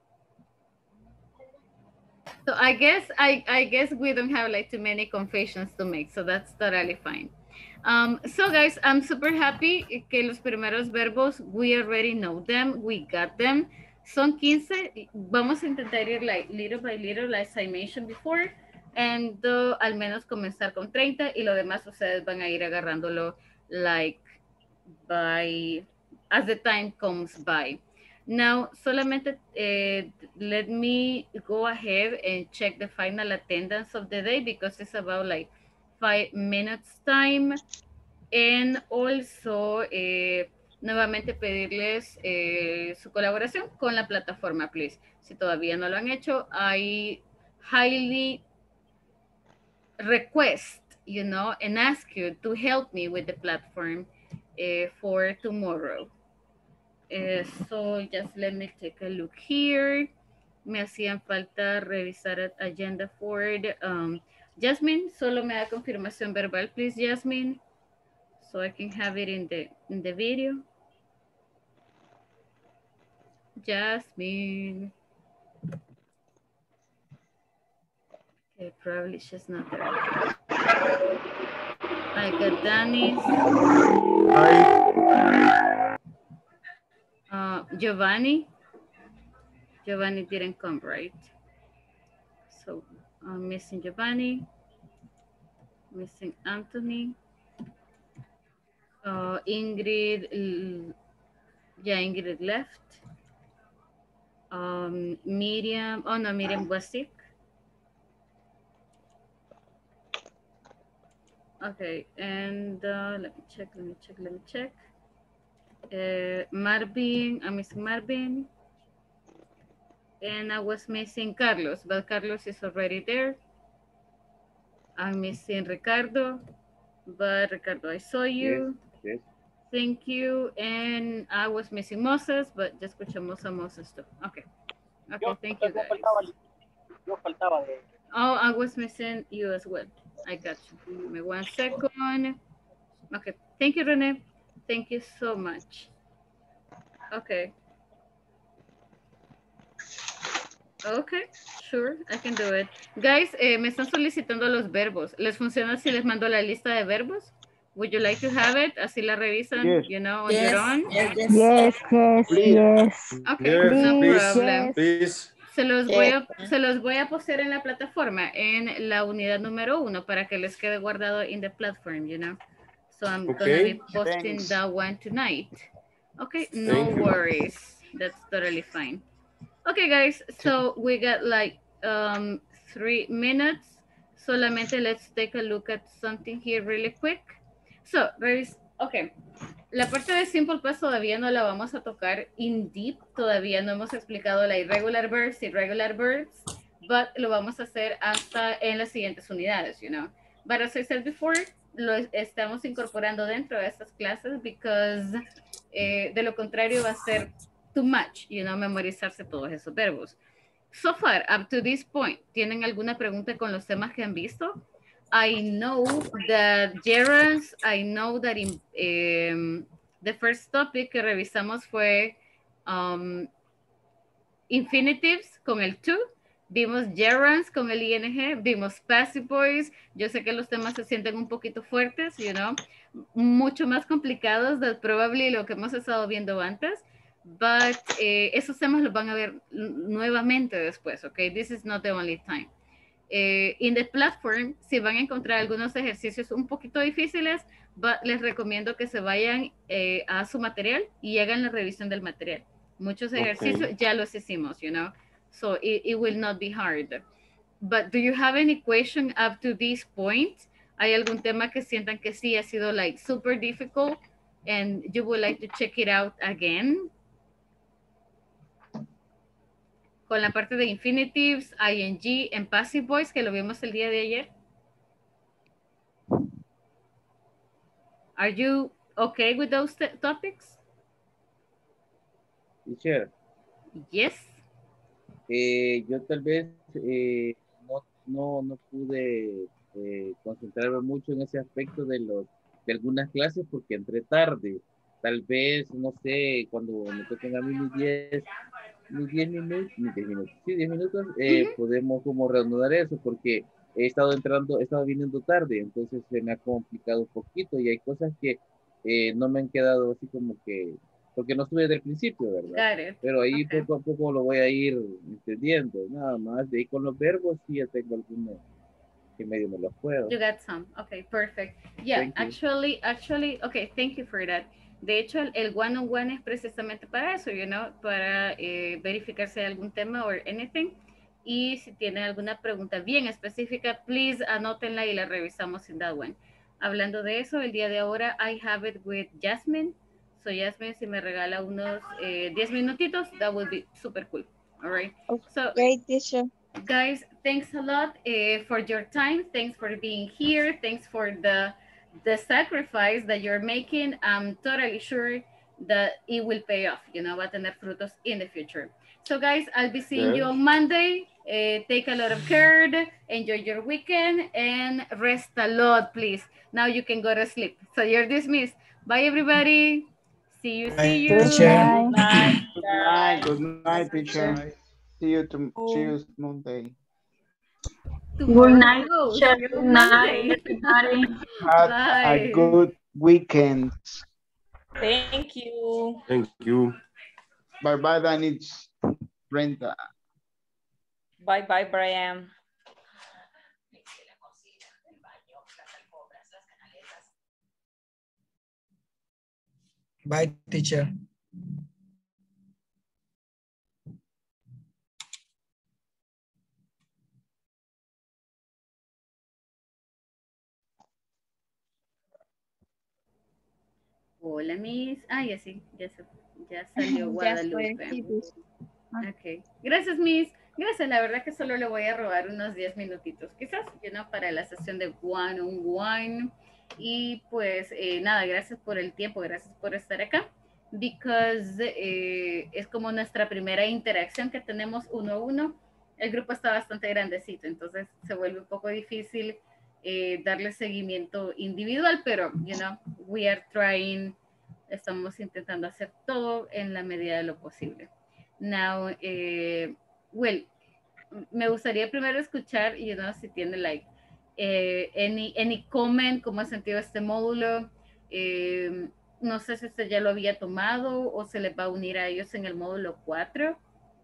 So I guess I I guess we don't have like too many confessions to make, so that's totally fine. Um, so guys, I'm super happy que los primeros verbos, we already know them, we got them. Son quince, vamos a intentar ir like little by little, as I mentioned before, and uh, al menos comenzar con treinta y lo demás ustedes van a ir agarrándolo like by, as the time comes by. Now, solamente uh, let me go ahead and check the final attendance of the day because it's about like five minutes time. And also, eh, nuevamente pedirles eh, su colaboración con la plataforma, please. Si todavía no lo han hecho, I highly request, you know, and ask you to help me with the platform uh, for tomorrow. Uh, so just let me take a look here. Me hacían falta revisar agenda for the, um, Jasmine, solo me da confirmación verbal, please, Jasmine, so I can have it in the in the video. Jasmine. Okay, probably she's not there. I got Danny. Hi. Uh, Giovanni. Giovanni didn't come, right? So I'm missing Giovanni. Missing Anthony. Uh, Ingrid. Yeah, Ingrid left. Um, Miriam. Oh no, Miriam was sick. Okay, and uh, let me check, let me check, let me check. Uh, Marvin, I'm missing Marvin. And I was missing Carlos, but Carlos is already there. I'm missing Ricardo, but Ricardo, I saw you. Yes, yes. Thank you. And I was missing Moses, but just escuchamos a Moses too. Okay. Okay, Yo, thank you yo guys. faltaba, yo faltaba de... Oh, I was missing you as well. I got you. Give me one second. Okay, thank you, Rene. Thank you so much. Okay. Okay, sure, I can do it. Guys, eh, me están solicitando los verbos. ¿Les funciona si les mando la lista de verbos? Would you like to have it? Así la revisan, Yes. you know, on Yes, your own? yes, yes. Yes, yes, Please. yes. Okay, Yes, no please, problem. please. Se los, voy a, se los voy a postear en la plataforma, en la unidad número uno, para que les quede guardado in the platform, you know. So I'm Okay. gonna be posting Thanks. that one tonight. Okay, no Thank you. worries. That's totally fine. Okay, guys, so we got like um, three minutes. Solamente let's take a look at something here really quick. So, revis okay. La parte de simple past todavía no la vamos a tocar in deep. Todavía no hemos explicado la irregular verbs, irregular verbs, but lo vamos a hacer hasta en las siguientes unidades, you know. But as I said before, lo estamos incorporando dentro de estas clases because eh, de lo contrario va a ser too much, you know, memorizarse todos esos verbos. So far, up to this point, ¿tienen alguna pregunta con los temas que han visto? I know that Gerald's, I know that in, um, the first topic que revisamos fue um, infinitives con el to, vimos gerunds con el ing, vimos passive voice. Yo sé que los temas se sienten un poquito fuertes, you know, mucho más complicados de probably lo que hemos estado viendo antes, but eh, esos temas los van a ver nuevamente después, ok? This is not the only time. Eh, in the platform, si van a encontrar algunos ejercicios un poquito difíciles, but les recomiendo que se vayan eh, a su material y hagan la revisión del material. Muchos ejercicios Okay. ya los hicimos, you know, so it, it will not be hard. But do you have any question up to this point? ¿Hay algún tema que sientan que sí ha sido like super difficult and you would like to check it out again? Con la parte de infinitives, ing, and passive voice, que lo vimos el día de ayer. Are you okay with those topics? Teacher. Yes. Eh, yo tal vez eh, no, no, no pude eh, concentrarme mucho en ese aspecto de, los, de algunas clases porque entré tarde. Tal vez, no sé, cuando me toquen a mí mis diez mis diez minutos, mis diez minutos, sí, diez minutos, eh, uh-huh. podemos como reanudar eso porque he estado entrando, he estado viniendo tarde, entonces se me ha complicado un poquito y hay cosas que eh, no me han quedado así como que, porque no estuve desde el principio, ¿verdad? Pero ahí okay. poco a poco lo voy a ir entendiendo, nada más. De ahí con los verbos sí ya tengo algunos que medio me los puedo. You got some, okay, perfect. Yeah, thank actually, you. actually, okay, thank you for that. De hecho, el, el one-on-one es precisamente para eso, you know, para eh, verificar si hay algún tema o anything. Y si tienen alguna pregunta bien específica, please anótenla y la revisamos in that one. Hablando de eso, el día de ahora, I have it with Jasmine. So, Jasmine, si me regala unos eh, diez minutitos, that would be super cool. All right. So, great, teacher. Guys, thanks a lot uh, for your time. Thanks for being here. Thanks for the the sacrifice that you're making. I'm totally sure that it will pay off, you know, va a tener frutos in the future. So guys, I'll be seeing yeah. you on Monday. Uh, take a lot of care, enjoy your weekend, and rest a lot, please. Now you can go to sleep. So you're dismissed. Bye, everybody. See you, see you. Good night. Good night. Good night, teacher. See you, to, see you Monday. Good night, teacher. Good night, everybody. Have a good weekend. Thank you. Thank you. Bye-bye, then it's Brenda. Bye-bye, Brian. Bye, teacher. Hola, Miss. Ah, ya sí, ya, se, ya salió Guadalupe. Ya ok. Gracias, Miss. Gracias, la verdad que solo le voy a robar unos diez minutitos, quizás, you know, para la sesión de one on one. Y pues, eh, nada, gracias por el tiempo, gracias por estar acá. Because eh, es como nuestra primera interacción que tenemos uno a uno. El grupo está bastante grandecito, entonces se vuelve un poco difícil Eh, darle seguimiento individual, pero, you know, we are trying, estamos intentando hacer todo en la medida de lo posible. Now, eh, well, me gustaría primero escuchar, you know, si tiene, like, eh, any, any comment, cómo ha sentido este módulo. Eh, no sé si usted ya lo había tomado o se le va a unir a ellos en el módulo cuatro.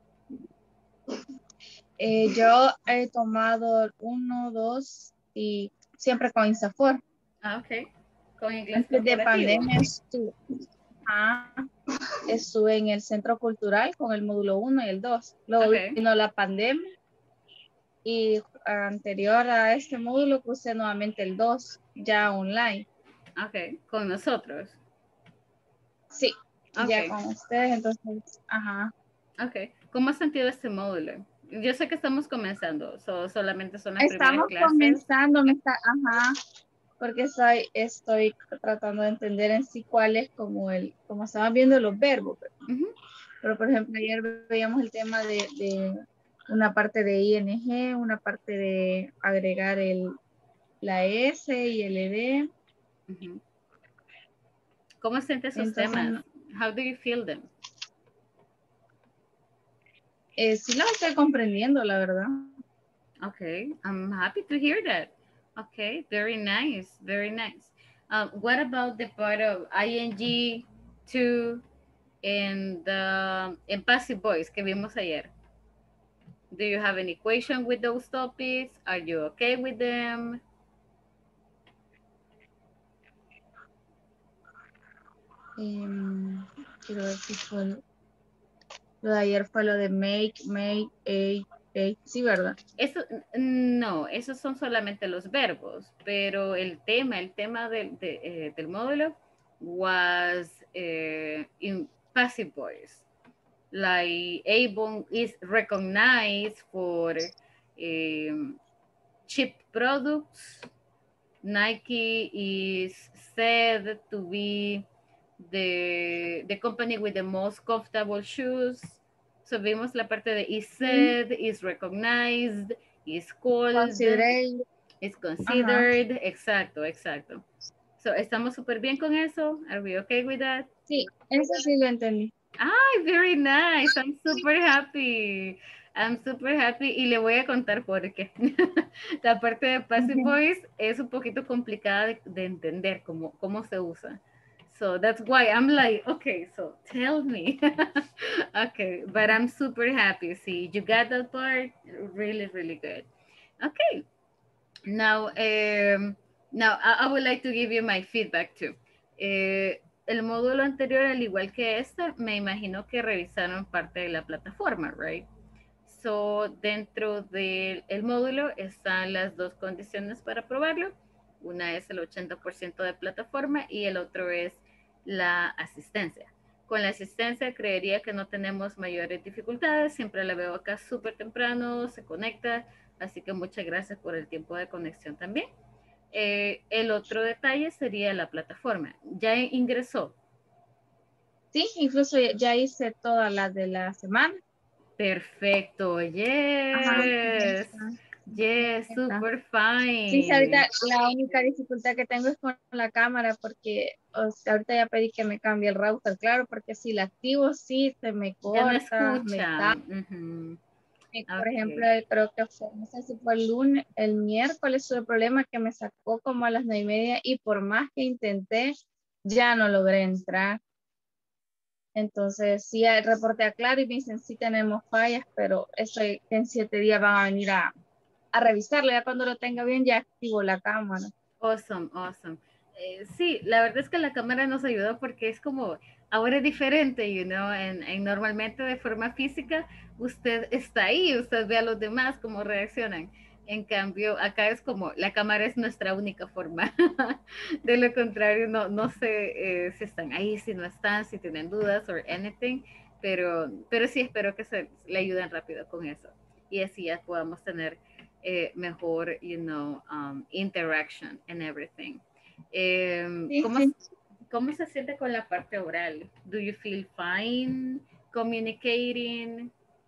Eh, yo he tomado uno, dos, y siempre con INSAFORP. Ah, ok. Con inglés Antes de pandemia estuve, ah, estuve en el Centro Cultural con el módulo uno y el dos. Luego okay. vino la pandemia y anterior a este módulo puse nuevamente el dos, ya online. Ok, con nosotros. Sí, okay. Ya con ustedes, entonces, ajá. Ok, ¿cómo has sentido este módulo? Yo sé que estamos comenzando, so, solamente son las Estamos primeras clases. comenzando, me está, ajá, porque soy, estoy tratando de entender en sí cuál es como el, como estaban viendo los verbos. Pero, uh-huh. pero por ejemplo, ayer veíamos el tema de, de una parte de ing, una parte de agregar el, la s y el ed. Uh-huh. ¿Cómo sientes esos Entonces, temas? How do you feel them? Eh, sí la estoy comprendiendo, la verdad. Okay, I'm happy to hear that. Okay, very nice, very nice. Um, what about the part of ing to and the and passive voice que vimos ayer? Do you have any question with those topics? Are you okay with them? Em, quiero ver si fue lo lo de ayer fue lo de make, make, a, a. Sí, ¿verdad? Eso, no, esos son solamente los verbos, pero el tema, el tema del, de, eh, del módulo was uh, in passive voice. Like Avon is recognized for um, cheap products. Nike is said to be the, the company with the most comfortable shoes. So vimos la parte de is said, mm. is recognized, is called, Considered. is considered. Uh-huh. Exacto, exacto. So, ¿estamos súper bien con eso? Are we okay with that? Sí, eso sí lo entendí. Ay, very nice. I'm super happy. I'm super happy y le voy a contar por qué. La parte de passive uh-huh. voice es un poquito complicada de, de entender cómo, cómo se usa. So that's why I'm like, okay, so tell me. Okay, but I'm super happy. See, you got that part? Really, really good. Okay. Now, um, now I, I would like to give you my feedback too. Eh, el módulo anterior, al igual que este, me imagino que revisaron parte de la plataforma, right? So, dentro del el módulo están las dos condiciones para probarlo. Una es el ochenta por ciento de plataforma y el otro es la asistencia. Con la asistencia creería que no tenemos mayores dificultades. Siempre la veo acá súper temprano, se conecta. Así que muchas gracias por el tiempo de conexión también. Eh, el otro detalle sería la plataforma. ¿Ya ingresó? Sí, incluso ya hice todas las de la semana. Perfecto, yes. Ajá, yes, super fine. Sí, ahorita la única dificultad que tengo es con la cámara porque o sea, ahorita ya pedí que me cambie el router, claro, porque si la activo sí se me corta, no me está. Uh-huh. Por Okay. ejemplo, creo que fue, no sé si fue el lunes, el miércoles tuve el problema que me sacó como a las nueve y media y por más que intenté, ya no logré entrar. Entonces, sí, reporté a Claro y me dicen, sí tenemos fallas, pero eso en siete días van a venir a, a revisarlo. Ya cuando lo tenga bien, ya activo la cámara. Awesome, awesome. Eh, sí, la verdad es que la cámara nos ayudó porque es como, ahora es diferente, you know, en, en normalmente de forma física, usted está ahí, usted ve a los demás cómo reaccionan. En cambio, acá es como, la cámara es nuestra única forma. De lo contrario, no, no sé eh, si están ahí, si no están, si tienen dudas o anything, pero, pero sí espero que se le ayuden rápido con eso. Y así ya podamos tener eh, mejor, you know, um, interaction and everything. Eh, sí, ¿cómo, sí. ¿Cómo se siente con la parte oral? Do you feel fine communicating?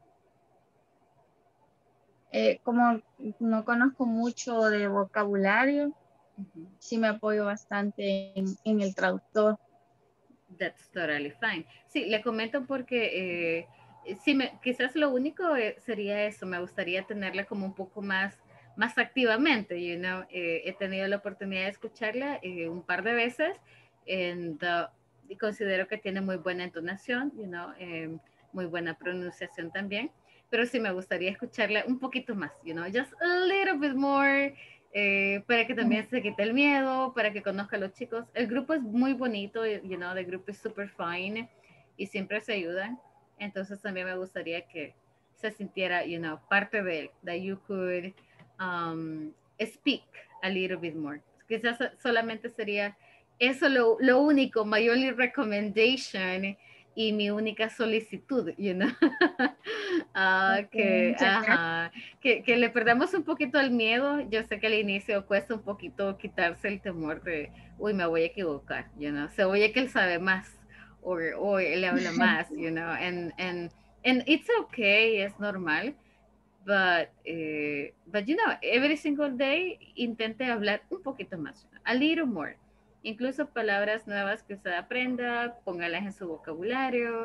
Eh, como no conozco mucho de vocabulario, uh-huh. sí me apoyo bastante en, en el traductor. That's totally fine. Sí, le comento porque eh, sí me, quizás lo único eh, sería eso, me gustaría tenerla como un poco más, más activamente, you know, eh, he tenido la oportunidad de escucharla eh, un par de veces and, uh, y considero que tiene muy buena entonación, you know, eh, muy buena pronunciación también, pero sí me gustaría escucharla un poquito más, you know, just a little bit more, eh, para que también se quite el miedo, para que conozca a los chicos. El grupo es muy bonito, you know, el grupo es super fine y siempre se ayudan, entonces también me gustaría que se sintiera, you know, parte de él, that you could um, speak a little bit more. Quizás solamente sería eso lo, lo único, my only recommendation y mi única solicitud, you know, uh, okay, que, ajá, que, que le perdamos un poquito el miedo. Yo sé que al inicio cuesta un poquito quitarse el temor de, uy, me voy a equivocar, you know, se oye que él sabe más, o o él habla más, you know, and, and, and it's okay, es normal, but, uh, but you know, every single day intente hablar un poquito más, a little more. Incluso palabras nuevas que usted aprenda, póngalas en su vocabulario,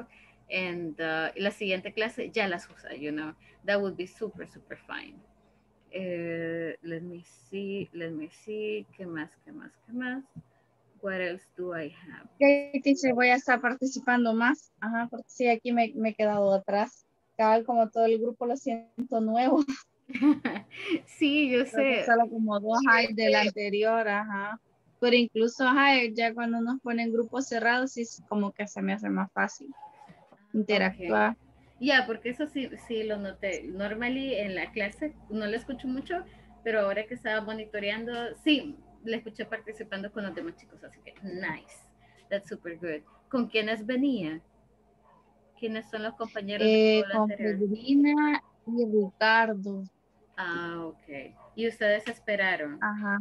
and uh, la siguiente clase ya las usa, you know. That would be super, super fine. Uh, let me see, let me see, ¿qué más, qué más, qué más? What else do I have? Ok, teacher, voy a estar participando más. Ajá, porque sí, aquí me, me he quedado atrás. Cabal, como todo el grupo lo siento nuevo. Sí, yo Creo que sé. solo como dos hay del anterior, ajá. Pero incluso, ajá, ya cuando nos ponen grupos cerrados, sí, es como que se me hace más fácil interactuar. Okay. Ya, porque eso sí, sí lo noté. Normally en la clase no lo escucho mucho, pero ahora que estaba monitoreando, sí, le escuché participando con los demás chicos, así que nice. That's super good. ¿Con quiénes venía? ¿Quiénes son los compañeros Eh, del módulo con anterior? Pedrina y Ricardo. Ah, ok. ¿Y ustedes esperaron? Ajá.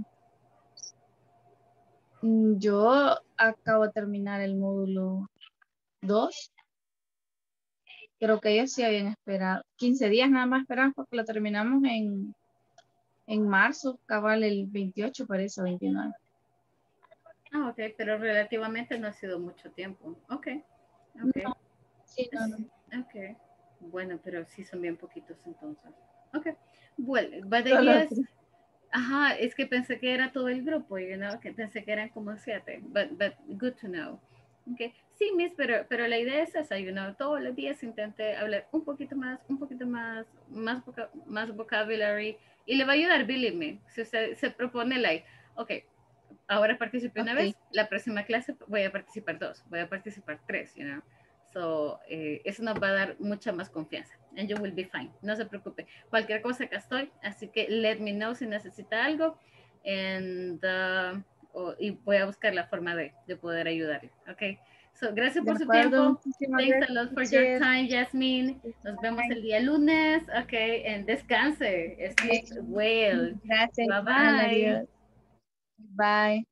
Mm, Yo acabo de terminar el módulo dos. Creo que ellos sí habían esperado. quince días nada más esperaban porque lo terminamos en, en marzo, cabal el veintiocho parece, veintinueve. Ah, ok, pero relativamente no ha sido mucho tiempo. Ok, ok. No, sí, no, no. Ok. Bueno, pero sí son bien poquitos entonces. Ok. Bueno, but the Solo idea is- tres. ajá, es que pensé que era todo el grupo, you know, que pensé que eran como siete, but, but good to know. Okay. Sí, Miss, pero, pero la idea es esa, you know, todos los días intenté hablar un poquito más, un poquito más, más, voca más vocabulary, y le va a ayudar, believe me, si usted se propone, like, ok, ahora participé una Ok. vez, la próxima clase voy a participar dos, voy a participar tres, you know. So, eh, eso nos va a dar mucha más confianza. And you will be fine. No se preocupe. Cualquier cosa acá estoy. Así que let me know si necesita algo. And, uh, oh, y voy a buscar la forma de, de poder ayudarle. Ok. So, gracias De por su acuerdo, tiempo. muchísimas Thanks gracias, a lot for your teacher. time, Jasmine. Nos vemos el día lunes. Ok. And descanse. Sleep well. Gracias, Bye igual, bye. adiós. Bye.